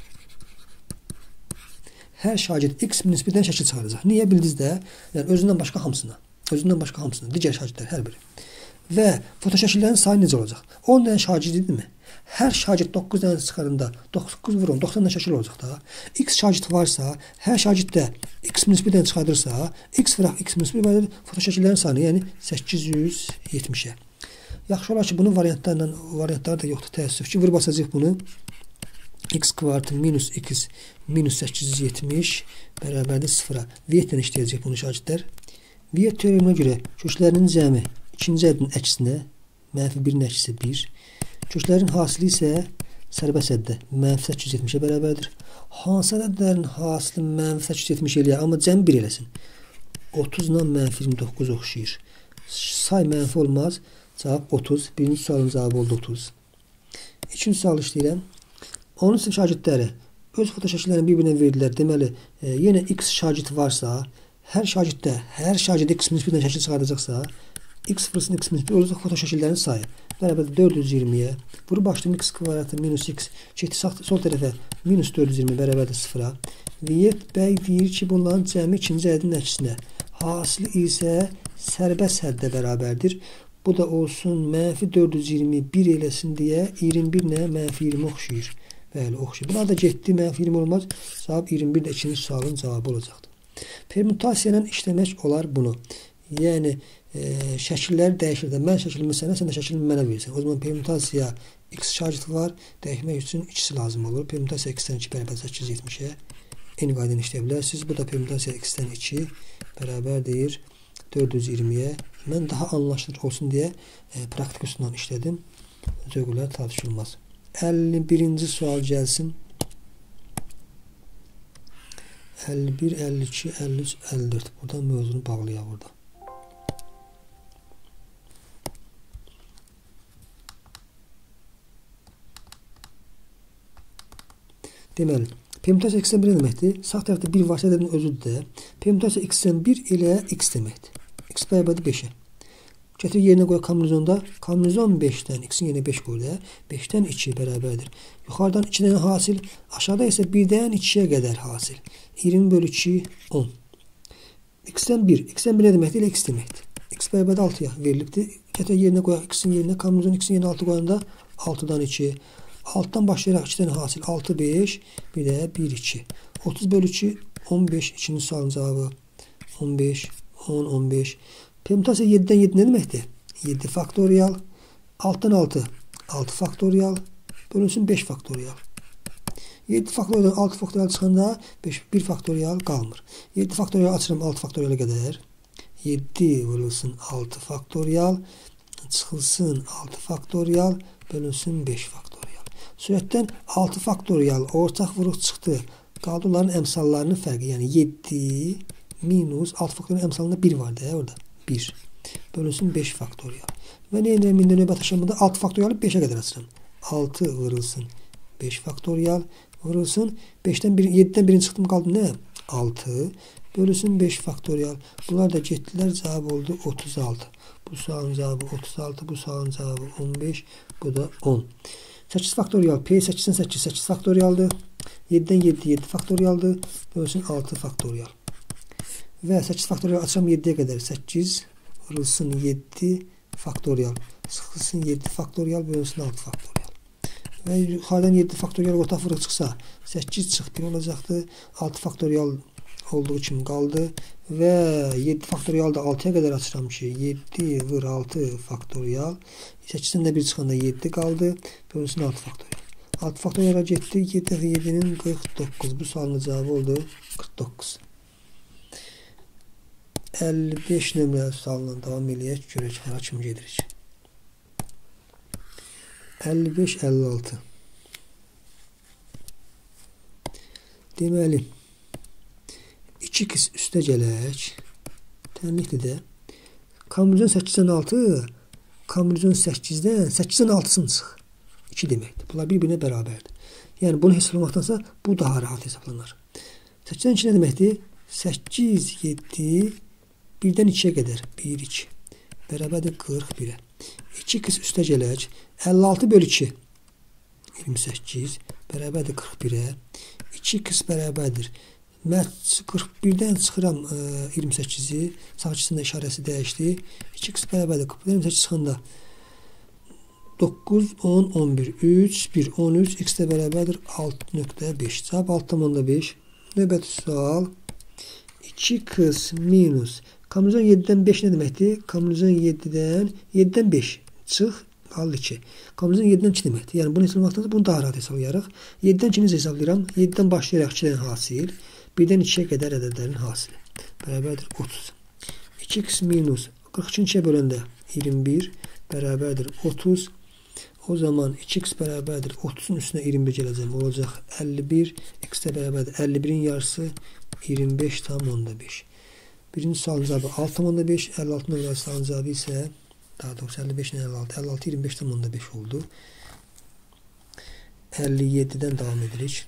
Hər şagird X minus 1-dən şəkil çıxardacaq. Niyə bildiniz də? Yəni, özündən başqa hamısına. Özündən başqa hamısına. Digər şagirdlər hər biri. Və fotoşəkillərin sayı necə olacaq? 10 dənə şagird idimi? Hər şagird 9 dənə çıxarında 9 vurun, 90 dənə şəkil olacaq da. X şagird varsa, hər şagirddə X minus 1 dənə çıxardırsa, X vıraq X minus 1 vardır fotoşəkillərin sayını, yəni 870-ə. Yaxşı olar ki, bunun variantları da yoxdur, təəssüf ki, vur basacaq bunu. X kvadratı minus X minus 870 bərabərdir 0-a. Viyyətlə işləyəcək bunu şagirdlər. Viyyət teoreminə görə köklərinin cəmi ikinci ədədin əksinə, mənfi 1-in əksi 1. Köklərin hasili isə sərbəst ədədə mənfi 870-ə bərabərdir. Hansı ədədlərin hasili mənfi 870 eləyər, amma cəmi 1 eləsin. 30 ilə mənfi 29 oxşayır. Say mənfi olmaz. Cavab 30. Birinci sualın cavabı oldu 30. İkinci sual işləyirəm. Onun sinif şagirdləri öz fotoşəkillərini bir-birinə verdilər. Deməli, yenə X şagird varsa, hər şagird X minus 1-dən şəkil çıxardacaqsa, X fırısının X minus 1 olacaq fotoşəkillərin sayı. Bərabərdir 420-yə. Vuru başlayım X kvadratı minus X. Çəkdi sol tərəfə minus 420 bərabərdir 0-a. Viyyət bəy deyir ki, bunların cəmi ikinci ədədin əksinə. Hasili isə sərbəst həddə bərabərdir. Bu da olsun mənfi 421 eləsin deyə 21 ilə mənfi 20 oxşayır. Bəli, oxşayır. Bunlar da getdi, mənfi 20 olmaz. Cavab 21 də ikinci sualın cavabı olacaqdır. Permutasiya ilə işləmək olar bunu. Yəni, şəkilləri dəyişir də. Mən şəklimi sənə, sən də şəklimi mənə verirsən. O zaman permutasiya X şagird var. Dəyişmək üçün ikisi lazım olur. Permutasiya X-dən 2 bərabər 870-ə eyni qayda ilə işləyə bilərsiniz. Bu da permutasiya X-dən 2 bərabərdir 420-yə. Mən daha anlaşılır olsun deyə praktik üsuldan işlədim. Zövqlər tartışılmaz. 51-ci sual gəlsin. 51, 52, 53, 54. Buradan mövzunu bağlayaq burada. Deməli, permutasiya X-dən 1 deməkdir. Sağ tərəfdə 1 varsa ədədin özüdür də. Permutasiya X-dən 1 ilə X deməkdir. X bərabərdir 5-ə. Gətir yerinə qoyaq kombinizonda. Kombinizon 5-dən, X-in yerinə 5 qoyur da. 5-dən 2 bərabərdir. Yuxarıdan 2 dənə hasil, aşağıda isə 1-dən 2-yə qədər hasil. 20 bölü 2, 10. X-dən 1. X-dən 1 nə deməkdir? X deməkdir. X bərabərdir 6-ya verilibdir. Gətir yerinə qoyaq X-in yerinə, kombinizon X-in yerinə 6 qoyanda 6-dan 2. 6-dan başlayaraq 2 dənə hasil. 6, 5, bir də 1, 2. 30 bölü 2, 15. İkinci sualın cavabı 15, 10, 15. Permutasiya 7-dən 7 nə deməkdir? 7 faktorial, 6-dan 6, 6 faktorial, bölünsün 5 faktorial. 7 faktorial 6 faktorial çıxanda 1 faktorial qalmır. 7 faktorial açıram 6 faktoriala qədər. 7 vurulsun 6 faktorial, çıxılsın 6 faktorial, bölünsün 5 faktorial. Sürətdən 6 faktorial ortaq vuruq çıxdı. Qaldı onların əmsallarının fərqi. Yəni 7 minus 6 faktorial əmsalında 1 var da orada. 1. Bölünsün 5 faktorial. Və nə edirəm indi növbət aşamada 6 faktorialı 5-ə qədər açıram. 6 vurulsun 5 faktorial vurulsun 5-dən 7-dən birini çıxdım qaldı nə? 6 bölünsün 5 faktorial. Bunlar da getdilər, cavab oldu 36. Bu sualın cavabı 36, bu sualın cavabı 15, bu da 10. 8 faktorial, P 8-dən 8, 8 faktorialdır. 7-dən 7, 7 faktorialdır. Bölünsün 6 faktorial. Və 8 faktorial açıram 7-yə qədər. 8 vurulsun 7 faktorial. Sıxılsın 7 faktorial bölünsün 6 faktorial. Və yuxarıdan 7 faktorial ortaq vurıq çıxsa 8 çıx 1 olacaqdır. 6 faktorial olduğu kimi qaldı. Və 7 faktorial da 6-ya qədər açıram ki 7 vur 6 faktorial. 8-dən də 1 çıxanda 7 qaldı. Bölünsün 6 faktorial. 6 faktoriala getdi. 7 dəfə 7-nin 49. Bu sualın cavabı oldu 49. 55 nömrəli sualla davam eləyək. Görək hara kimi gedirik. 55-56. Deməli 2x üstə gələk. Tənlikli də kombinizyon 8-dən 6 kombinizyon 8-dən 8-dən 6-sını çıx. 2 deməkdir. Bunlar bir-birinə bərabərdir. Yəni bunu hesablamaqdansa bu daha rahat hesablanır. 8-dən 2 nə deməkdir? 8, 7 1-dən 2-yə qədər 1, 2 bərabərdir 41-ə. 2x üstə gələk. 56 bölü 2 28 bərabərdir 41-ə. 2x bərabərdir. Mən 41-dən çıxıram 28-i. Sağ ikisində işarəsi dəyişdi. 2x bərabərdir 41-dən 28 çıxanda 9, 10, 11, 3, 1, 13, x də bərabərdir 6.5. Cavab 6.5. Növbəti sual 2x minus kombinizyon 7-dən 5 nə deməkdir? Kombinizyon 7-dən 5 çıx, qaldı 2. Kombinizyon 7-dən 2 deməkdir. Yəni bunu hesablamaqdansa bunu daha rahat hesablayarıq. 7-dən 2-ni hesablayıram. 7-dən başlayaraq 2-dən hasil. 1-dən 2-yə qədər ədədlərin hasili. Bərabərdir 30. 2x minus 42-ni 2-yə böləndə 21 bərabərdir 30. O zaman 2x bərabərdir 30-un üstünə 21 gələcəm. Olacaq 51. X də bərabərdir 51-in yarısı 25,5. Birinci sualın cavabı 6,5. 56 nömrəli sualın cavabı isə daha doğrusu 55 ilə 56. 56 25,5 oldu. 57-dən davam edirik.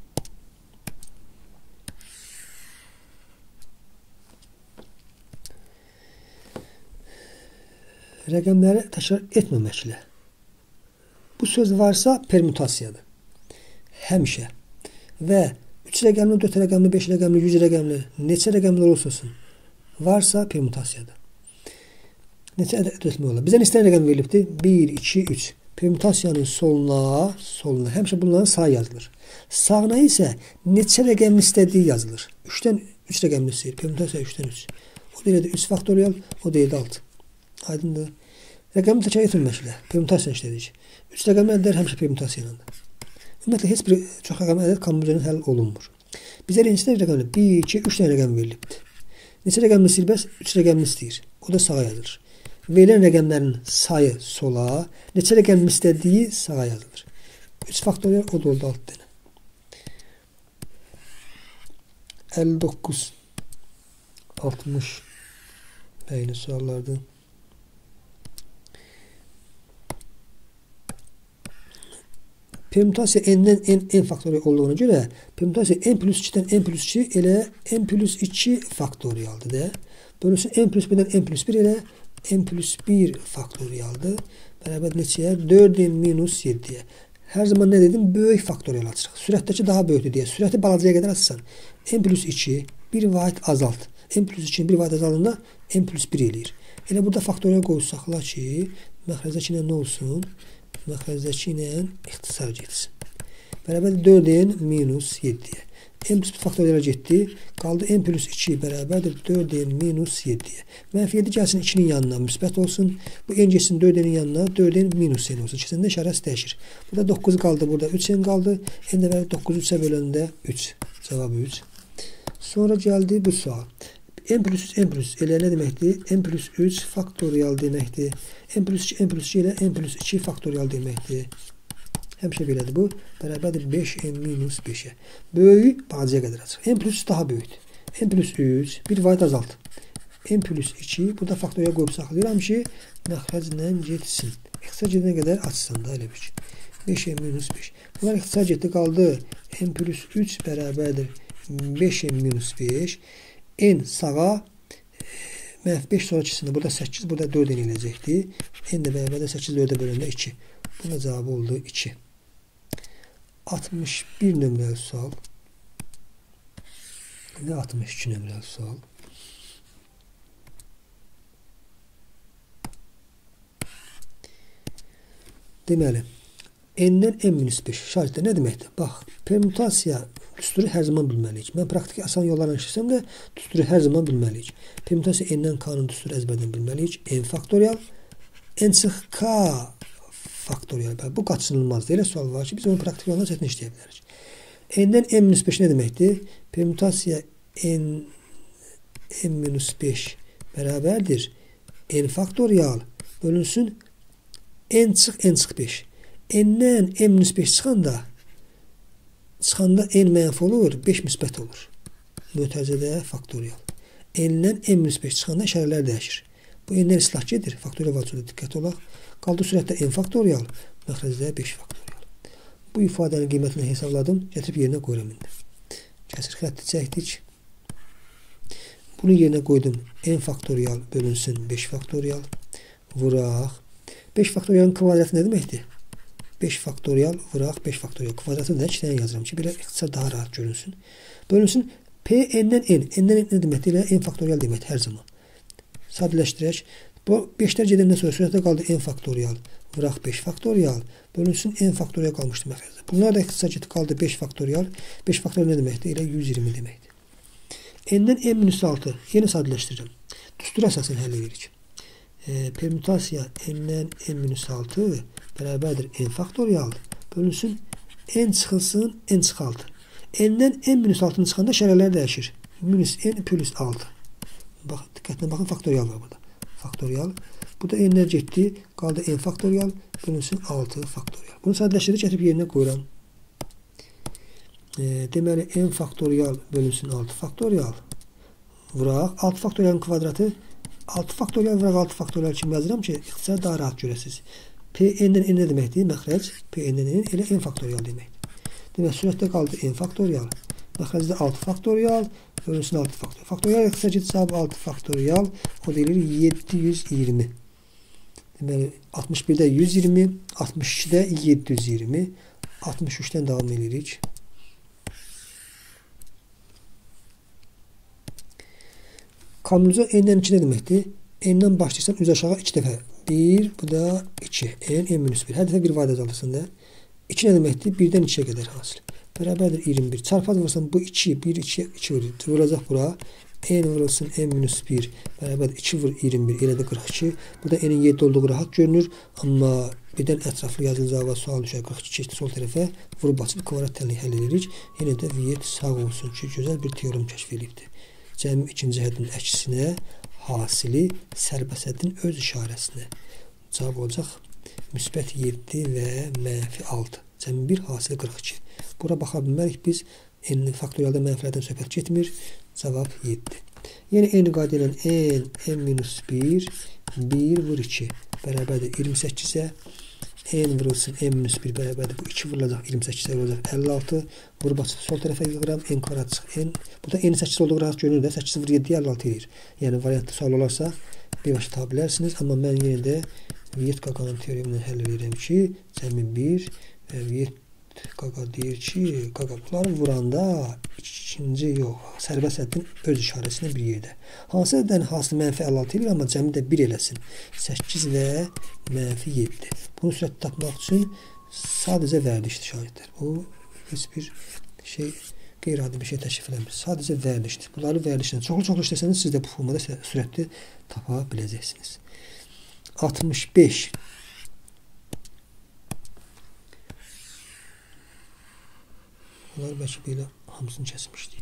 Rəqəmləri təkrar etməməklə. Bu söz varsa permütasiyadır. Həmişə. Və 3 rəqəmli, 4 rəqəmli, 5 rəqəmli, 100 rəqəmli, neçə rəqəmlər olsa olsun, varsa permütasiyadır. Neçə ədəd etmək olar? Bizdən istəyən rəqəm verilibdir. 1, 2, 3. Permütasiyanın soluna həmişə bunların sayı yazılır. Sağına isə neçə rəqəmli istədiyi yazılır. 3-dən 3 rəqəmli istəyir. Permütasiya 3-dən 3. O deyildi 3 faktorial, o deyildi 6. Aydındır. Rəqəmi təkrar etməklə permütasiya işlədik. 3 rəqəmli ədədlər həmişə permütasiya ilədir. Ümumiyyətlə heç bir çox rəqəmli ədəd kombinasyonu həll olunmur. Bizə neçə rəqəmli? 1, 2, 3 dənə rəqəm verilibdir. Neçə rəqəmli istəyir? Bəs 3 rəqəmli istəyir. O da sağa yazılır. Verilən rəqəmlərin sayı sola, neçə rəqəmli istədiyi sağa yazılır. 3 faktorial o da oldu 6 dənə. 59 60 bəyli suallardır. Permütasiya n-dən n faktorial olduğuna görə permütasiya n plus 2-dən n plus 2 elə n plus 2 faktorialdır da. Bölünsün n plus 1-dən n plus 1 elə n plus 1 faktorialdır. Bərabər neçəyə? 4n minus 7-yə. Hər zaman nə dedim? Böyük faktorial açırıq. Sürətdəki daha böyükdür deyə. Sürəti balacaya qədər açırsan. n plus 2 1 vahid azalt. n plus 2 1 vahid azaldığında n plus 1 eləyir. Elə burada faktorial qoysaqla ki, məxrəzdəki ilə nə olsun? Məxrəzdəki ilə ixtisar getsin. Bərabər 4n minus 7-yə. n plus 1 faktoriala getdi. Qaldı n plus 2 bərabərdir 4n minus 7-yə. Mənfi 7 gəlsin 2-nin yanına müsbət olsun. Bu n getsin 4n-in yanına 4n minus n olsun. İkisində işarəsi dəyişir. Burada 9 qaldı. Burada 3n qaldı. n də verib 9 3-ə böləndə 3. Cavabı 3. Sonra gəldi bu sual. n plus 3 n plus elə nə deməkdir? n plus 3 faktorial deməkdir. n plus 2 n plus 2 elə n plus 2 faktorial deməkdir. Həmişə belədir bu. Bərabərdir 5n minus 5-ə. Böyük balacaya qədər açıq. n plus 3 daha böyükdür. n plus 3 bir vahid azalt. n plus 2. Burada faktorial qoyub saxlayıram ki, məxrəclə getsin. İxtisar gedənə qədər açsın da elə bir. 5n minus 5. Bunlar ixtisar getdi, qaldı. N plus 3 bərabərdir 5n minus 5. N sağa mənfi 5 sonrakisində burada 8, burada 4n eləyəcəkdir. N də bərabərdə 8 4-ə bölündə 2. Buna cavabı oldu 2. 61 nömrəli sual və 62 nömrəli sual. Deməli, n-dən n-5 şaritdə nə deməkdir? Bax, permutasiya düsturu hər zaman bilməliyik. Mən praktiki asan yollarla işləsəm də düsturu hər zaman bilməliyik. Permutasiya n-dən k-nın düsturu əzbərdən bilməliyik. N faktorial, n çıx k faktorial. Bu qaçınılmazdır. Elə sual var ki, biz onu praktik yollarla çətin işləyə bilərik. N-dən n-5 nə deməkdir? Permutasiya n-5 bərabərdir. N faktorial bölünsün n çıx 5. N-dən n-5 çıxanda n mənfi olur, 5 müsbət olur. Mötərizədə faktorial. N-dən n-5 çıxanda işarələr dəyişir. Bu n-lər islah gedir. Faktorial vacibdə diqqət olaq. Qaldı sürətdə n faktorial, məxrəcdə 5 faktorial. Bu ifadənin qiymətini hesabladım. Gətirib yerinə qoyuram indi. Kəsir xətti çəkdik. Bunu yerinə qoydum. N faktorial bölünsün 5 faktorial. Vuraq. 5 faktorialın kvadratı nə deməkdir? 5 faktorial vuraq 5 faktorial. Kvadratı da 2 dənə yazıram ki, belə ixtisar daha rahat görünsün. Bölünsün P n-dən n. N-dən n nə deməkdir? N faktorial deməkdir hər zaman. Sadələşdirək. Bu 5-lər gedəndən sonra sürətdə qaldı n faktorial. Vuraq 5 faktorial. Bölünsün n faktorial qalmışdı məxrəcdə. Bunlar da ixtisar getib qaldı 5 faktorial. 5 faktorial nə deməkdir? Elə 120 deməkdir. N-dən n-6. Yenə sadələşdirirəm. Düstura əsasən həll edirik. Permutasiya n-dən n-6 bərabərdir n faktorial bölünsün n çıxılsın n çıx 6. N-dən n-6'nın çıxanda şərələr dəyişir. Minus n plus 6. Bax, diqqətlə baxın, faktorial var burada. Faktorial. Burada n-lər getdi, qaldı n faktorial bölünsün 6 faktorial. Bunu sadələşdirib gətirib yerinə qoyuram. Deməli, n faktorial bölünsün 6 faktorial. Vuraq. 6 faktorialın kvadratı 6 faktorial vuraq 6 faktorial kimi yazıram ki, ixtisar daha rahat görəsiniz. P-n'dən n nə deməkdir? Məxrəc P-n'dən n elə n faktorial deməkdir. Demək, sürətdə qaldı n faktorial. Məxrəcdə 6 faktorial, bölünsün 6 faktorial. Faktorial ixtisar getdi cavab 6 faktorial, o deyilir 720. Deməli, 61-də 120, 62-də 720, 63-dən davam edirik. Kanunca n-dən 2 nə deməkdir? N-dən başlayırsan üz aşağı 2 dəfə. 1, bu da 2. N-1. Hər dəfə bir vayda alırsın. 2 nə deməkdir? 1-dən 2-yə qədər hasil. Bərabərdir 21. Çarpaz vurursan bu 2, 1, 2, 2 vurur. Vuracaq bura. N vurulsun N-1. Bərabərdir 2 vur 21. Elədir 42. Burada N-in 7 olduğu rahat görünür. Amma birdən ətraflı yazılacaq sual düşər. 42 keçdi sol tərəfə. Vurub açıb kvadrat tənliyi həll edirik. Yenə də viyyət sağ olsun ki, gözəl bir teorem kəşf edibdir. Cəmi ikinci həddin əksinə hasili sərbəst həddin öz işarəsinə. Cavab olacaq müsbət 7 və mənfi 6. Cəmi 1 hasili 42. Bura baxa bilmərik biz. N faktorialda mənfilərdən söhbət getmir. Cavab 7. Yəni n qayd edən n, n-1, 1 vur 2. Bərabərdir 28-ə. N vurulsun n-1 bərabərdir. Bu 2 vurulacaq 28-ə vurulacaq 56. Vurub açıb sol tərəfə yığıram. N kvadrat çıx n. Burada n 8 olduğu rahat görünür də. 8 vur 7-yə 56 edir. Yəni variantlı sual olarsa birbaşa tapa bilərsiniz. Amma mən yenə də Viyyət Qaqanın teoremindən həll edirəm ki, cəmi 1 və Viyyət Qaqa deyir ki, Qaqa bunları vuranda ikinci yox, sərbəst həddin öz işarəsinə bir yerdə. Hansı həddən hasılı mənfi 56 edir, amma cəmi də 1 eləsin. 8 və mənfi 7. Bunu sürətli tapmaq üçün sadəcə vərdişdir şahidlər. Bu heç bir şey, qeyri-adi bir şey təşrif eləmir. Sadəcə vərdişdir. Bunları vərdişlə çoxlu işləsəniz, siz də bu formada sürətli tapa biləcəksiniz. 65. Bunlar bəlkə belə hamısını kəsmişdik.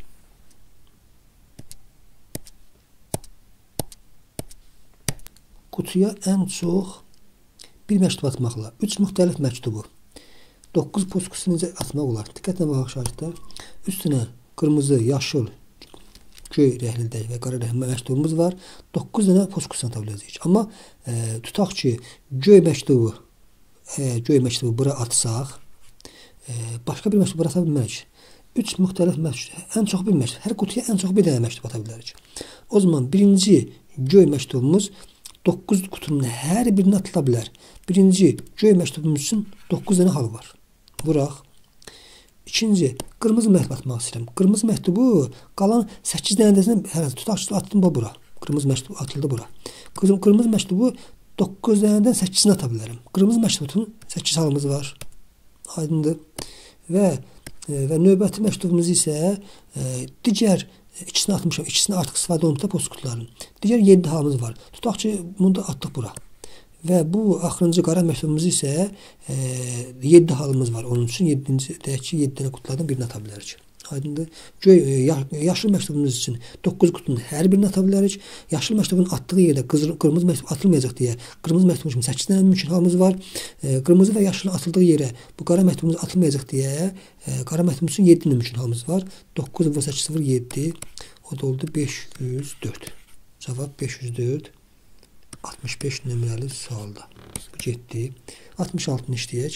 Qutuya ən çox bir məktub atmaqla 3 müxtəlif məktubu 9 puskusunu necə atmaq olar? Diqqətlə baxaq şahidlər. Üstünə qırmızı, yaşıl, göy rəhlində və qara rəhlində məktubumuz var. 9 dənə postkutusunu ata biləcəyik. Amma tutaq ki, göy məktubu bura atsaq, başqa bir məktub bura ata bilmərik. 3 müxtəlif məktub, ən çox bir məktub. Hər qutuya ən çox bir dənə məktub ata bilərik. O zaman birinci göy məktubumuz 9 qutunun hər birini atıla bilər. Birinci göy məktubumuz üçün 9 dənə hal var. Vuraq. İkinci, qırmızı məktub atmaq istəyirəm. Qırmızı məktubu qalan 8 dənədəsindən hər hansı tutaq ki, atdım bura. Qırmızı məktub atıldı bura. Qırmızı məktubu 9 dənədən 8-ini ata bilərəm. Qırmızı məktubun 8 halımız var. Aydındır. Və növbəti məktubumuz isə digər ikisini atmışam. İkisini artıq istifadə olunubda postkutuların. Digər 7 halımız var. Tutaq ki, bunu da atdıq bura. Və bu axırıncı qara məktubumuz isə 7 halımız var. Onun üçün 7-ci 7 dənə qutulardan birini ata bilərik. Aydındır. Yaşıl məktubumuz üçün 9 qutunun hər birini ata bilərik. Yaşıl məktubun atdığı yerdə qırmızı məktub atılmayacaq deyə qırmızı məktubun üçün 8 dənə mümkün halımız var. Qırmızı və yaşılın atıldığı yerə bu qara məktubumuz atılmayacaq deyə qara məktubumuz üçün 7 dənə mümkün halımız var. 9 və 8 0 7. O da oldu 504. Cavab 504. 65 nömrəli sualda. Bu getdi. 66-nı işləyək.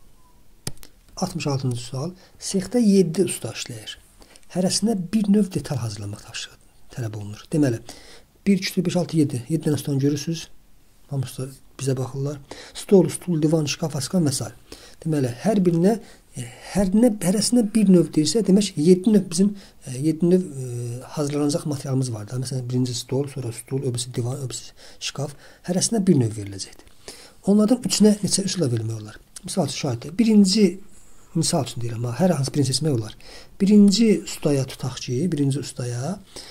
66-cı sual. Sexdə 7 usta işləyir. Hərəsinə bir növ detal hazırlamaq tələb olunur. Deməli, 1, 2, 3, 5, 6, 7. 7 dənə ustanı görürsünüz. Hamısı bizə baxırlar. Stol, stul, divan, şkaf, askan və s. Deməli, hərəsinə bir növ deyirsə, demək 7 növ bizim 7 növ hazırlanacaq materialımız var da. Məsələn, birinci stol, sonra stul, öbürsü divan, öbürsü şkaf. Hərəsinə bir növ veriləcəkdir. Onlardan 3-nə neçə üsulla vermək olar? Misal üçün şahiddə. Misal üçün deyirəm, hər hansı birini seçmək olar. Birinci ustaya tutaq ki, birinci ustaya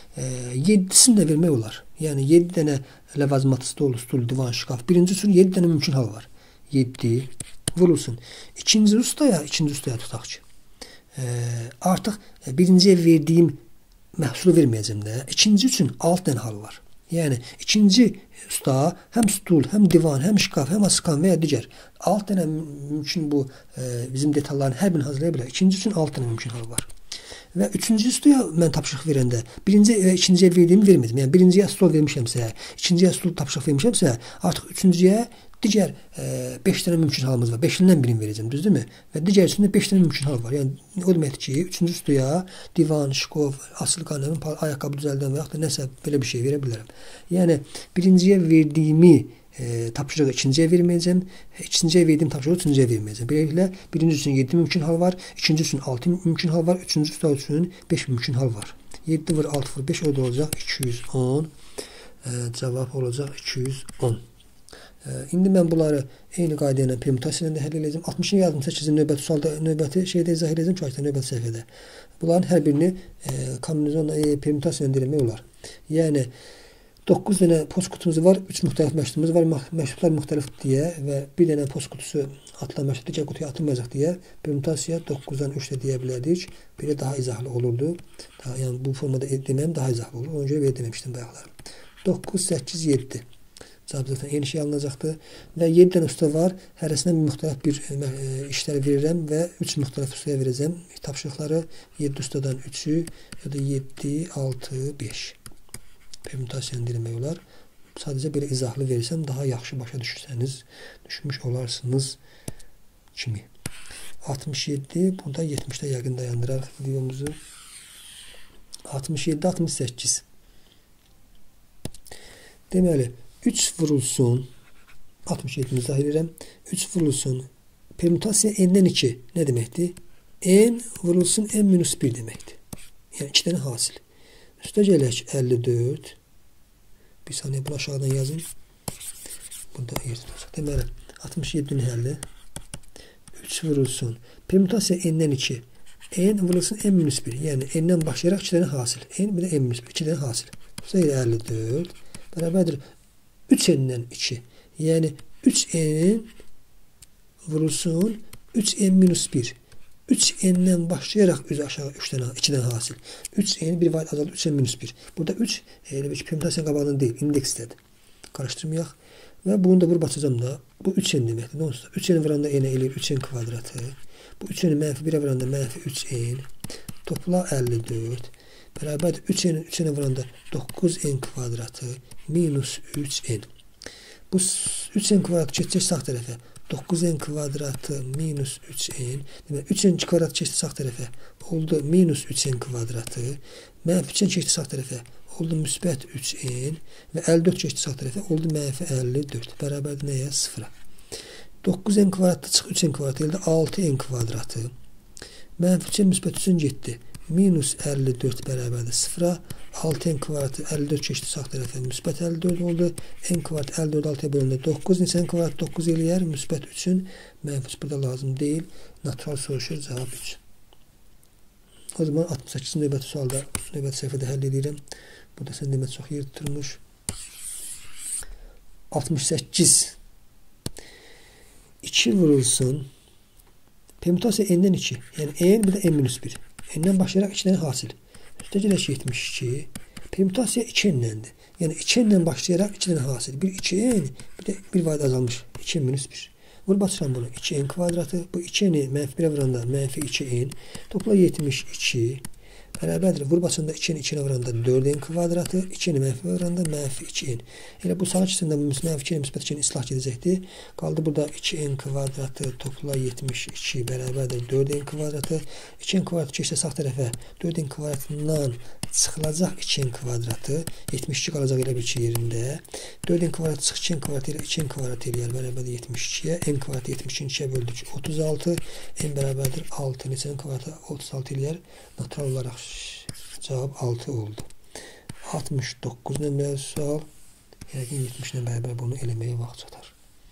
7-sini də vermək olar. Yəni 7 dənə ləvazimat stol, stul, divan, şkaf. Birinci üçün 7 dənə mümkün hal var. 7 vurulsun. İkinci ustaya tutaq ki. Artıq birinciyə verdiyim məhsulu verməyəcəm də. İkinci üçün 6 dənə hal var. Yəni ikinci usta həm stul, həm divan, həm şkaf, həm askan və ya digər 6 dənə mümkün bu bizim detalların hər birini hazırlaya bilər. İkinci üçün 6 dənə mümkün hal var. Və üçüncü ustaya mən tapşırıq verəndə birinci və ikinciyə verdiyimi vermədim. Yəni birinciyə stol vermişəmsə, ikinciyə stul tapşırıq vermişəmsə, artıq üçüncüyə digər 5 dənə mümkün halımız var. 5-dən birini verəcəm, düzdürmü? Və digər üçündə 5 dənə mümkün hal var. Yəni o deməkdir ki, üçüncü ustaya divan, şkaf, asılı qaynağın ayaqqabı düzəldən və yaxud da nəsə belə bir şey verə bilərəm. Yəni birinciyə verdiyimi tapşırığı ikinciyə verməyəcəm, ikinciyə verdiyim tapşırığı üçüncüyə verməyəcəm. Beləliklə, birinci üçün 7 mümkün hal var, ikinci üçün 6 mümkün hal var, üçüncü usta üçün 5 mümkün hal var. 7 vur 6 vur 5 orada olacaq 210. Cavab olacaq 210. İndi mən bunları eyni qayda ilə permutasiya ilə həll edəcəm. 60-ın yardım 8-in növbəti sualda növbəti şeydə izah edəcəm ki, növbəti səhifədə. Bunların hər birini kombinizonla permutasiya ilə eləmək olar. Yəni 9 dənə post qutumuz var, 3 müxtəlif məktubumuz var. Məktublar müxtəlif deyə və bir dənə post qutusu atılan məktub digər qutuya atılmayacaq deyə permutasiya 9-dan 3 də deyə bilərdik. Belə daha izahlı olurdu. Yəni bu formada deməyim daha izahlı olur. Ona görə belə deməmişdim bayaqlar. 9, 8, 7. Cavab zaten eyni şey alınacaqdır. Və 7 dənə usta var. Hərəsinə müxtəlif bir işlər verirəm və 3 müxtəlif ustaya verəcəm. Tapşırıqları 7 ustadan 3-ü ya da 7, 6, 5. Permutasiyanı demək olar. Sadəcə belə izahlı versəm daha yaxşı başa düşmüş olarsınız kimi. 67, burada 70-də yəqin dayandırarıq videomuzu. 67, 68. Deməli, 3 vurulsun, 67-ni izah edirəm. 3 vurulsun, permutasiya n-dən 2 nə deməkdir? N vurulsun n-1 deməkdir. Yəni 2 dənə hasil. Üstə gələk 54. Bir saniyə bunu aşağıdan yazın. Burada yer tutacaq. Deməli, 67-nin həlli. 3 vurulsun. Permutasiya n-dən 2. N vurulsun n-1. Yəni n-dən başlayaraq 2 dənə hasil. N bir də n-1. 2 dənə hasil. Üstə gələ 54. Bərabərdir 3n-dən 2. Yəni 3n vurulsun 3n-1. 3n-dən başlayaraq üzə aşağı 2 dənə hasil. 3n bir vayd azaldı 3n-1. Burada 3 elə bir permutasiyanın qabağından deyil, indeksdədir. Qarışdırmayaq. Və bunu da vurub açacağım da. Bu 3n deməkdir. 3n vuranda n eləyir 3n kvadratı. Bu 3n-i mənfi 1-ə vuranda mənfi 3n. Topla 54. bərabərdir 3n-i 3n-ə vuranda 9n kvadratı minus 3n. Bu 3n kvadratı keçəcək sağ tərəfə. 9n kvadratı minus 3n. Demək, 3n kvadratı keçdi sağ tərəfə. Oldu minus 3n kvadratı. Mənfi 3n keçdi sağ tərəfə. Oldu müsbət 3n. Və 54 keçdi sağ tərəfə. Oldu mənfi 54. Bərabərdir nəyə? 0-a. 9n kvadratı çıx 3n kvadratı elde 6n kvadratı. Mənfi 3n müsbət 3n getdi. Minus 54 bərabərdir 0-a. 6n kvadratı 54 keçdi sağ tərəfə. Müsbət 54 oldu. N kvadratı 54 6-ya bölündə 9. N kvadratı 9 eləyər. Müsbət 3-ün. Mənfi 3 burada lazım deyil. Natural soruşur. Cavab 3. O zaman 68 növbəti sualda növbəti səhifədə həll edirəm. Burada sən demə çox yer tuturmuş. 68. 2 vurulsun. Permütasiya n-dən 2. Yəni n bir də n-1. N-dən başlayaraq 2-dən hasil. Üstəcələş 72. Permütasiya 2n-dəndir. Yəni 2n-dən başlayaraq 2-dən hasil. Bir 2n, bir də bir vayda azalmış. 2n-1. Vur batıram bunu. 2n kvadratı. Bu 2n-i mənfi 1-ə vuranda mənfi 2n. Topla 72. Bərabərdir. Vur başında 2n 2-nə vuranda 4n kvadratı. 2n mənfi vuranda mənfi 2n. Elə bu saat içində mənfi 2n müsbət 2n islah gedəcəkdir. Qaldı burada 2n kvadratı topla 72 bərabərdir 4n kvadratı. 2n kvadratı keçsə sağ tərəfə 4n kvadratından çıxılacaq 2n kvadratı. 72 qalacaq elə bir ki yerində. 4n kvadratı çıx 2n kvadratı ilə 2n kvadratı eləyər bərabərdir 72-yə. N kvadratı 72-yə böldük 36. N bərabərdir 6. N kvadratı 36 eləyər. Natural olaraq cavab 6 oldu. 69 nömrəli sual. Yəqin 70 ilə bərabər bunu eləməyə vaxt çatar.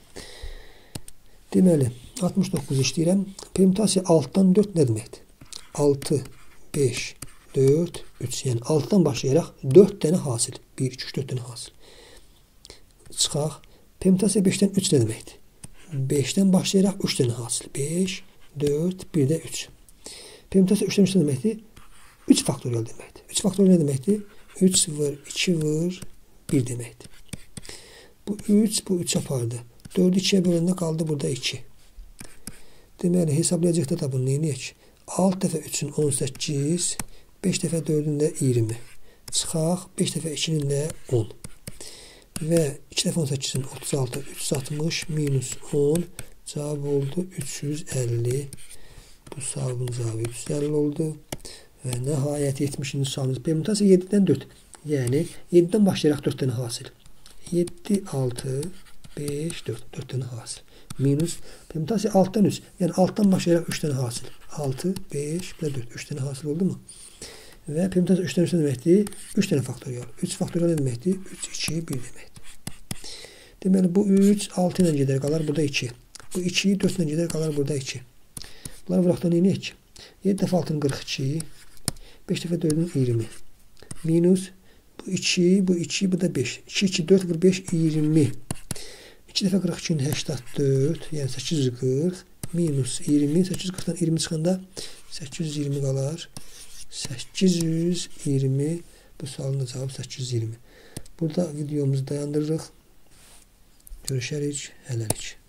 Deməli, 69 işləyirəm. Permütasiya 6-dan 4 nə deməkdir? 6, 5, 4, 3. Yəni 6-dan başlayaraq 4 dənə hasil. 1, 2, 3, 4 dənə hasil. Çıxaq. Permütasiya 5-dən 3 nə deməkdir? 5-dən başlayaraq 3 dənə hasil. 5, 4, bir də 3. Permütasiya 3-dən 3 nə deməkdir? 3 faktorial deməkdir. 3 faktorial nə deməkdir? 3 vur, 2 vur, 1 deməkdir. Bu 3, bu 3 apardı. 4-ü 2-yə böləndə qaldı burada 2. Deməli, hesablayacaqda da bunu neyiniyək? 6 dəfə 3-ün 18, 5 dəfə 4-ün də 20. Çıxaq, 5 dəfə 2-nin də 10. Və 2 dəfə 18-in 36, 360, minus 10. Cavab oldu 350. Bu sualın cavabı 350 oldu. Və nəhayət 70-ci sualımız. Permütasiya 7-dən 4. Yəni 7-dən başlayaraq 4 dənə hasil. 7, 6, 5, 4. 4 dənə hasil. Minus permütasiya 6-dan 3. Yəni 6-dan başlayaraq 3 dənə hasil. 6, 5, 4. 3 dənə hasil oldu mu? Və permütasiya 3-dən 3 deməkdir? 3 dənə faktorial. 3 faktorial nə deməkdir? 3, 2, 1 deməkdir. Deməli, bu 3, 6 ilə gedər, qalar burada 2. Bu 2, 4 ilə gedər, qalar burada 2. Bunları vuraqdan neyiniyək? 7 dəfə 6-ın 42, 5 dəfə 4-ün 20. Minus, bu 2, bu 2, bu da 5. 2, 2, 4 vur 5, 20. 2 dəfə 42-nin 84, yəni 840. Minus 20, 840-dan 20 çıxanda 820 qalar. 820, bu sualın cavabı 820. Burada videomuzu dayandırırıq. Görüşərik, hələlik.